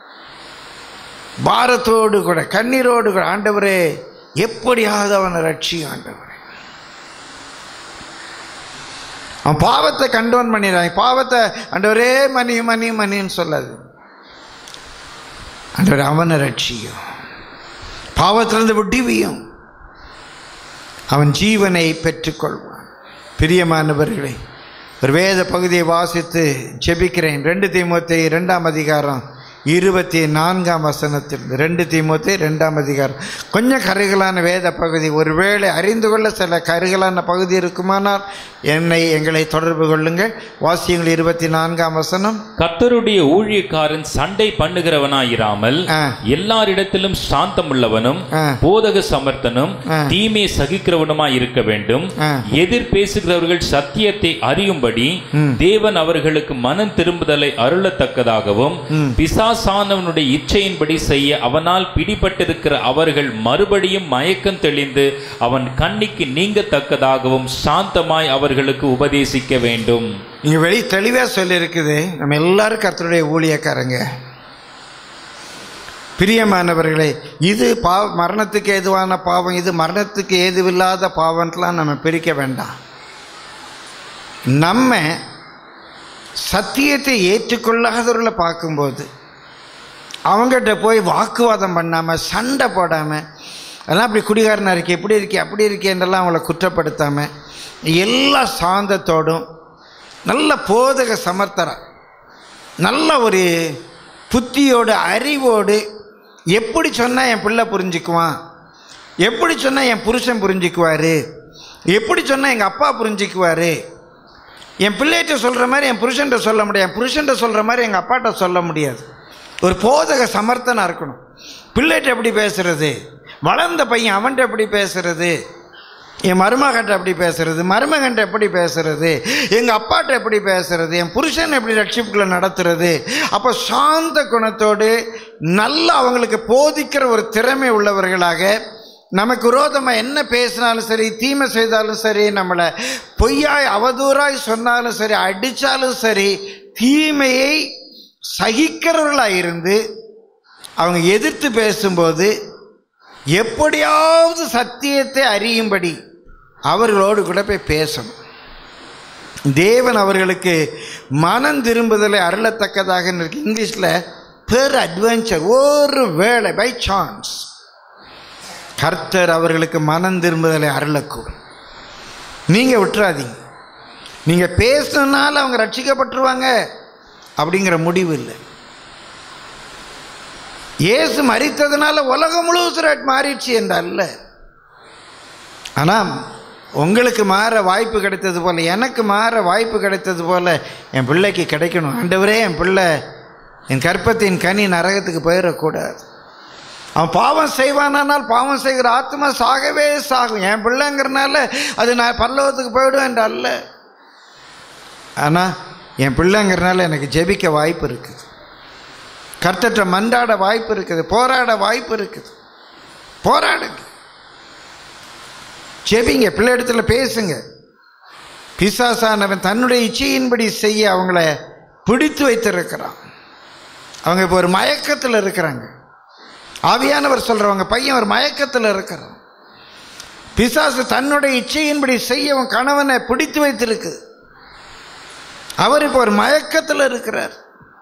பாரத்தோடு கூட கண்ணீரோடு கூட, ஆண்டவரே எப்படியாவது அவனை ரட்சியும் ஆண்டவரே. அவன் பாவத்தை கண்டோன் பண்ணிடுறான். பாவத்தை ஆண்டவரே மணி மணி மணின்னு சொல்லாது, ஆண்டவரே அவனை ரட்சியும், பாவத்திலிருந்து விடுவியும், அவன் ஜீவனை பெற்றுக்கொள்வான். பிரியமானவர்களே, ஒரு வேத பகுதியை வாசித்து ஜெபிக்கிறேன். 2 தீமோத்தேயு 2ஆம் அதிகாரம் 24 2 தீமோத்தேயு 2ஆம் அதிகாரம். கொஞ்சம் கருகலான வேத பகுதி. ஒருவேளை அறிந்து கொள்ள சில கருகலான பகுதி இருக்குமானால் எங்களை தொடர்பு கொள்ளுங்கள். வாசியங்கள் 24 கர்த்தருடைய ஊழியக்காரன் சண்டை பண்ணுகிறவனாயிராமல் எல்லாரிடத்திலும் சாந்தமுள்ளவனும் போதக சமர்த்தனும் தீமை சகிக்கிறவனுமாய் இருக்க வேண்டும். எதிர் பேசுகிறவர்கள் சத்தியத்தை அறியும்படி தேவன் அவர்களுக்கு மனம் திரும்புதலை அருளத்தக்கதாகவும் பிசாசானவனுடைய இச்சையின்படி செய்ய அவனால் பிடிபட்டிருக்கிற அவர்கள் மறுபடியும் மயக்கம் தெளிந்து அவன் கண்ணிக்கு நீங்கத்தக்கதாகவும் சாந்தமாய் அவர்களுக்கு உபதேசிக்க வேண்டும். இங்க வெளி தெளிவா சொல்லி இருக்குது, நம்ம எல்லாரும் கர்த்தருடைய ஊழியக்காரங்க. பிரியமானவர்களே, இது மரணத்துக்கு ஏதுவான பாவம், இது மரணத்துக்கு ஏதுவில்லாத பாவம்லாம் நம்ம பிரிக்க வேண்டாம். நம்ம சத்தியத்தை ஏற்றுக்கொள்ளாதவர்களை பார்க்கும்போது அவங்ககிட்ட போய் வாக்குவாதம் பண்ணாமல், சண்டை போடாமல், அதெல்லாம் அப்படி குடிகாரனாக இருக்கே, இப்படி இருக்கே, அப்படி இருக்கேன்றெல்லாம் அவங்கள குற்றப்படுத்தாமல், எல்லா சாந்தத்தோடும், நல்ல போதக சமர்த்தரா, நல்ல ஒரு புத்தியோடு அறிவோடு, எப்படி சொன்னால் என் பிள்ளை புரிஞ்சுக்குவான், எப்படி சொன்னால் என் புருஷன் புரிஞ்சுக்குவார், எப்படி சொன்னால் எங்கள் அப்பா புரிஞ்சுக்குவார், என் பிள்ளைகிட்ட சொல்கிற மாதிரி என் புருஷன்கிட்ட சொல்ல முடியாது, என் புருஷன்கிட்ட சொல்கிற மாதிரி எங்கள் அப்பாட்ட சொல்ல முடியாது. ஒரு போதக சமர்த்தனாக இருக்கணும். பிள்ளைகிட்ட எப்படி பேசுகிறது, வளர்ந்த பையன் அவன்கிட்ட எப்படி பேசுகிறது, என் மருமகன்ட்ட எப்படி பேசுறது, மருமகன்ட்ட எப்படி பேசுறது, எங்கள் அப்பாட்ட எப்படி பேசுறது, என் புருஷன் எப்படி ரட்சிப்புகளை நடத்துறது. அப்போ சாந்த குணத்தோடு நல்லா அவங்களுக்கு போதிக்கிற ஒரு திறமை உள்ளவர்களாக, நமக்கு விரோதமாக என்ன பேசினாலும் சரி, தீமை செய்தாலும் சரி, நம்மளை பொய்யாய் அவதூறாய் சொன்னாலும் சரி, அடித்தாலும் சரி, தீமையை சகிக்கிறவர்களாக இருந்து அவங்க எதிர்த்து பேசும்போது எப்படியாவது சத்தியத்தை அறியும்படி அவர்களோடு கூட போய் பேசணும். தேவன் அவர்களுக்கு மனம் திரும்புதலை அருளத்தக்கதாக இருக்கு. இங்கிலீஷில் பெர் அட்வென்ச்சர், ஒரு வேளை பை சான்ஸ் கர்த்தர் அவர்களுக்கு மனம் திரும்புதலை அருளக்கூடும். நீங்கள் விட்டுறாதீங்க. நீங்கள் பேசினால அவங்க ரட்சிக்கப்பட்டுருவாங்க அப்படிங்கிற முடிவு இல்லை. இயேசு மரித்ததுனால உலகம் முழுவதும் மாறிடுச்சு என்றல்ல. ஆனால் உங்களுக்கு மாற வாய்ப்பு கிடைத்தது போல், எனக்கு மாற வாய்ப்பு கிடைத்தது போல் என் பிள்ளைக்கு கிடைக்கணும். ஆண்டவரே, என் பிள்ளை என் கற்பத்தின் கனி நரகத்துக்கு போயிடக்கூடாது. அவன் பாவம் செய்வானால் பாவம் செய்கிற ஆத்மா சாகவே சாகும். என் பிள்ளைங்கிறனால அது நான் பரலோகத்துக்கு போயிடும் என்று அல்ல. ஆனால் என் பிள்ளைங்கிறனால எனக்கு ஜெபிக்க வாய்ப்பு இருக்குது, கர்த்தர்ட்ட மன்றாட வாய்ப்பு இருக்குது, போராட வாய்ப்பு இருக்குது. போராடுங்க, ஜெபிங்க, பிள்ளை இடத்துல பேசுங்க. பிசாசானவன் தன்னுடைய இச்சையின்படி செய்ய அவங்கள பிடித்து வைத்திருக்கிறான். அவங்க இப்போ ஒரு மயக்கத்தில் இருக்கிறாங்க. ஆவியானவர் சொல்கிறவங்க பையன் ஒரு மயக்கத்தில் இருக்கிறான். பிசாசு தன்னுடைய இச்சையின்படி செய்ய அவன் கணவனை பிடித்து வைத்திருக்கு. அவர் இப்போ ஒரு மயக்கத்தில் இருக்கிறார்.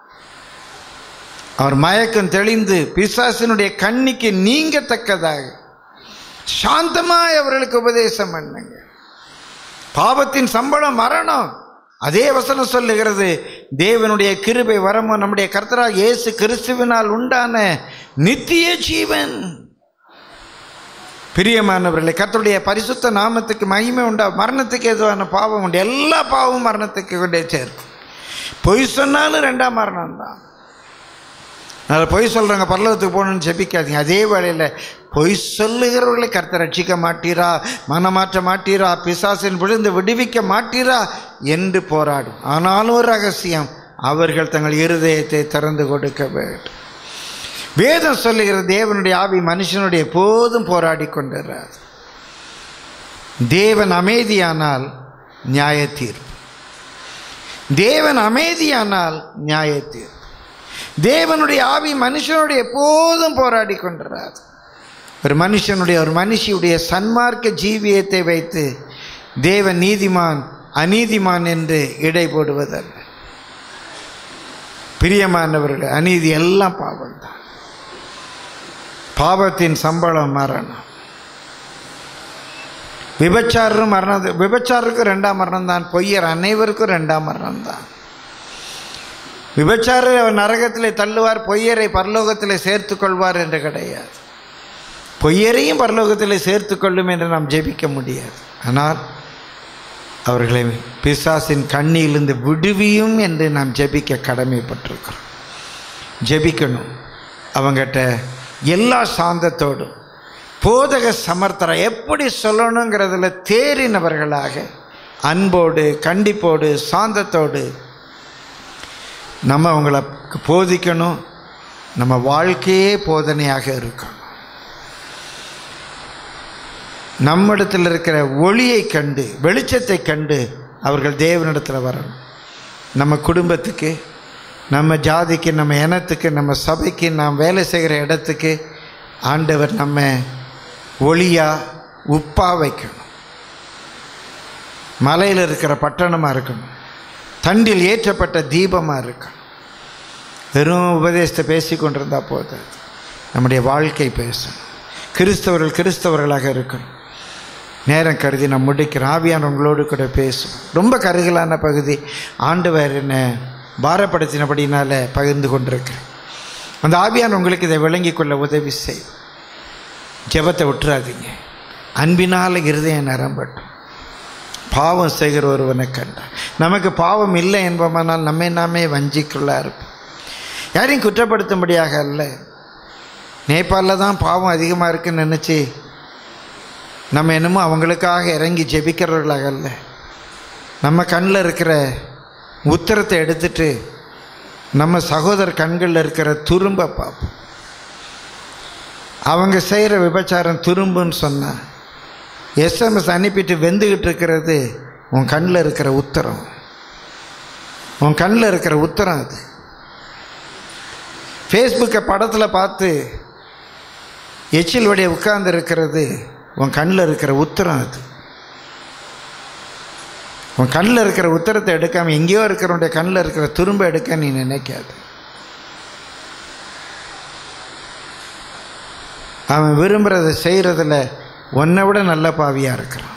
அவர் மயக்கம் தெளிந்து பிசாசினுடைய கண்ணிக்கு நீங்கத்தக்கதாக சாந்தமாய் அவர்களுக்கு உபதேசம் பண்ணுங்க. பாவத்தின் சம்பளம் மரணம். அதே வசனம் சொல்லுகிறது, தேவனுடைய கிருபை வரமும் நம்முடைய கர்த்தராகிய இயேசு கிறிஸ்துவினால் உண்டான நித்திய ஜீவன். பிரியமானவர்களே, கர்த்தருடைய பரிசுத்த நாமத்துக்கு மகிமை உண்டா. மரணத்துக்கு எதுவான பாவம் உண்டு. எல்லா பாவமும் மரணத்துக்கு கொண்டே சேர்க்கும். பொய் சொன்னாலும் 2ஆம் மரணம் தான். அதில் பொய் சொல்கிறாங்க, பரலோகத்துக்கு போகணுன்னு ஜெபிக்காதீங்க. அதே வேளையில் பொய் சொல்லுகிறவர்களை கர்த்தர் ரட்சிக்க மாட்டீரா, மனமாற்ற மாட்டீரா, பிசாசின் விழுந்து விடுவிக்க மாட்டீரா என்று போராடும். ஆனாலும் ஒரு ரகசியம், அவர்கள் தங்கள் இருதயத்தை திறந்து கொடுக்க வேண்டும். வேதம் சொல்லுகிற தேவனுடைய ஆவி மனுஷனுடைய எப்போதும் போராடி கொண்டிருக்கிறார். தேவன் அமைதியானால் நியாய தீர்ப்பு, தேவன் அமைதியானால் நியாய தீர்ப்பு. தேவனுடைய ஆவி மனுஷனுடைய எப்போதும் போராடி கொண்டிருக்கிறார். ஒரு மனுஷியுடைய சன்மார்க்க ஜீவியத்தை வைத்து தேவன் நீதிமான் அநீதிமான் என்று இடை போடுவதல்ல. பிரியமானவர்களே, அநீதி எல்லாம் பாவம்தான். பாவத்தின் சம்பளம் மரணம். விபச்சாருக்கு 2ஆம் மரணம் தான். பொய்யர் அனைவருக்கும் 2ஆம் மரணம் தான். விபச்சாரரை அவர் நரகத்திலே தள்ளுவார், பொய்யரை பரலோகத்திலே சேர்த்து கொள்வார் என்று கிடையாது. பொய்யரையும் பரலோகத்திலே சேர்த்து கொள்ளும் என்று நாம் ஜெபிக்க முடியாது. ஆனால் அவர்களை பிசாசின் கண்ணியிலிருந்து விடுவியும் என்று நாம் ஜெபிக்க கடமைப்பட்டிருக்கிறோம். ஜெபிக்கணும். அவங்ககிட்ட எல்லா சாந்தத்தோடும் போதக சமர்த்தரை எப்படி சொல்லணுங்கிறதுல தேறினவர்களாக அன்போடு கண்டிப்போடு சாந்தத்தோடு நம்ம அவங்களுக்கு போதிக்கணும். நம்ம வாழ்க்கையே போதனையாக இருக்கணும். நம்மிடத்தில் இருக்கிற ஒளியை கண்டு வெளிச்சத்தை கண்டு அவர்கள் தேவனிடத்தில் வரணும். நம்ம குடும்பத்துக்கு, நம்ம ஜாதிக்கு, நம்ம இனத்துக்கு, நம்ம சபைக்கு, நாம் வேலை செய்கிற இடத்துக்கு ஆண்டவர் நம்ம ஒளியா உப்பா வைக்கணும். மலையில் இருக்கிற பட்டணமாக இருக்கணும். தண்டில் ஏற்றப்பட்ட தீபமாக இருக்கணும். வெறும் உபதேசத்தை பேசி கொண்டிருந்தால் போதும். நம்முடைய வாழ்க்கை பேசணும். கிறிஸ்தவர்களாக இருக்கணும். நேரம் கருதி நான் முடிக்கிறேன். ஆவியானவர் உங்களோடு கூட பேசும். ரொம்ப கருகலான பகுதி. ஆண்டவர் என்னை பாரப்படுத்தினபடினால பகிர்ந்து கொண்டிருக்கிறேன். அந்த ஆவியானவர் உங்களுக்கு இதை விளங்கி கொள்ள உதவி செய்யும். ஜெபத்தை விட்டுறாதீங்க. அன்பினால் இருதயம் நிரம்பட்டும். பாவம் செய்கிற ஒருவனை கண்டார். நமக்கு பாவம் இல்லை என்பவனால் நம்மை நாமே வஞ்சிக்குள்ளா இருப்போம். யாரையும் குற்றப்படுத்தும்படியாக அல்ல. நேபாளில் தான் பாவம் அதிகமாக இருக்குன்னு நினச்சி நம்ம என்னமோ அவங்களுக்காக இறங்கி ஜெபிக்கிறவர்களாக அல்ல. நம்ம கண்ணில் இருக்கிற உத்தரத்தை எடுத்துட்டு நம்ம சகோதர கண்களில் இருக்கிற துரும்பை பார்ப்போம். அவங்க செய்கிற விபச்சாரம் துரும்புன்னு சொன்னால் SMS அனுப்பிட்டு வெந்துக்கிட்டு இருக்கிறது உன் கண்ணில் இருக்கிற உத்தரம். உன் கண்ணில் இருக்கிற உத்தரம் அது. ஃபேஸ்புக்கை படத்தில் பார்த்து எச்சில் வடிய உட்கார்ந்து இருக்கிறது உன் கண்ணில் இருக்கிற உத்தரம் அது. உன் கண்ணில் இருக்கிற உத்தரத்தை எடுக்காமல் எங்கேயோ இருக்கிறவனுடைய கண்ணில் இருக்கிற துரும்பை எடுக்க நீ நினைக்காது. அவன் விரும்புகிறத செய்கிறதில் உன்னை விட நல்ல பாவியாக இருக்கிறான்.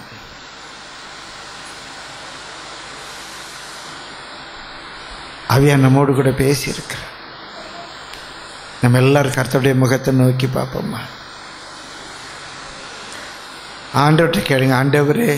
அவையா நம்மோடு கூட பேசியிருக்கிறான். நம்ம எல்லாரும் கர்த்தருடைய முகத்தை நோக்கி பார்ப்போம்மா. ஆண்டவர்கிட்ட கேளுங்க. ஆண்டவரே,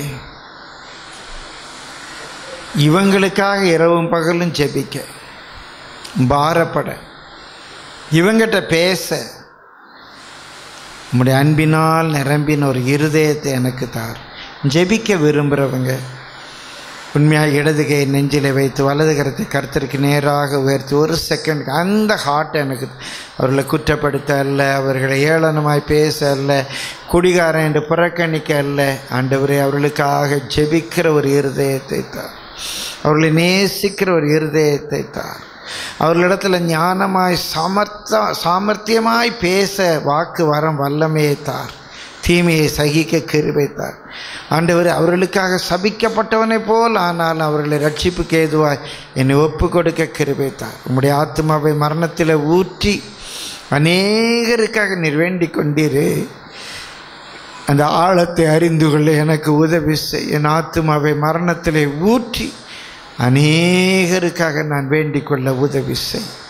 இவங்களுக்காக இரவும் பகலும் ஜெபிக்க, பாரப்பட, இவங்கிட்ட பேச உம்முடைய அன்பினால் நிரம்பின ஒரு இருதயத்தை எனக்கு தார். ஜெபிக்க விரும்புகிறவங்க உண்மையாக இடது கை நெஞ்சில் வைத்து வலது கரத்தை கர்த்தருக்கு நேராக உயர்த்தி ஒரு செகண்ட் அந்த ஹார்ட்டை எனக்கு, அவர்களை குற்றப்படுத்த அல்ல, அவர்களை ஏளனமாய் பேச அல்ல, குடிகாரன் என்று புறக்கணிக்க அல்ல. ஆண்டவரே, அவர்களுக்காக ஜெபிக்கிற ஒரு இருதயத்தை தார். அவர்களை நேசிக்கிற ஒரு இருதயத்தை தார். அவர்களிடத்தில் ஞானமாய் சாமர்த்தியமாய் பேச வாக்கு வரம் வல்லமையை தார். தீமையை சகிக்க கிருபை தார். ஆண்டவர், அவர்களுக்காக சபிக்கப்பட்டவனை போல் ஆனால் அவர்களை ரட்சிப்புக்கு ஏதுவாய் என்னை ஒப்பு கொடுக்க கிருபை தார். உம்முடைய ஆத்மாவை மரணத்தில் ஊற்றி அநேகருக்காக நீர் வேண்டிக் கொண்டீரே, அந்த ஆழத்தை அறிந்து கொள்ள எனக்கு உதவி செய். என் ஆத்மாவை மரணத்திலே ஊற்றி அநேகருக்காக நான் வேண்டிக் கொள்ள உதவி செய்.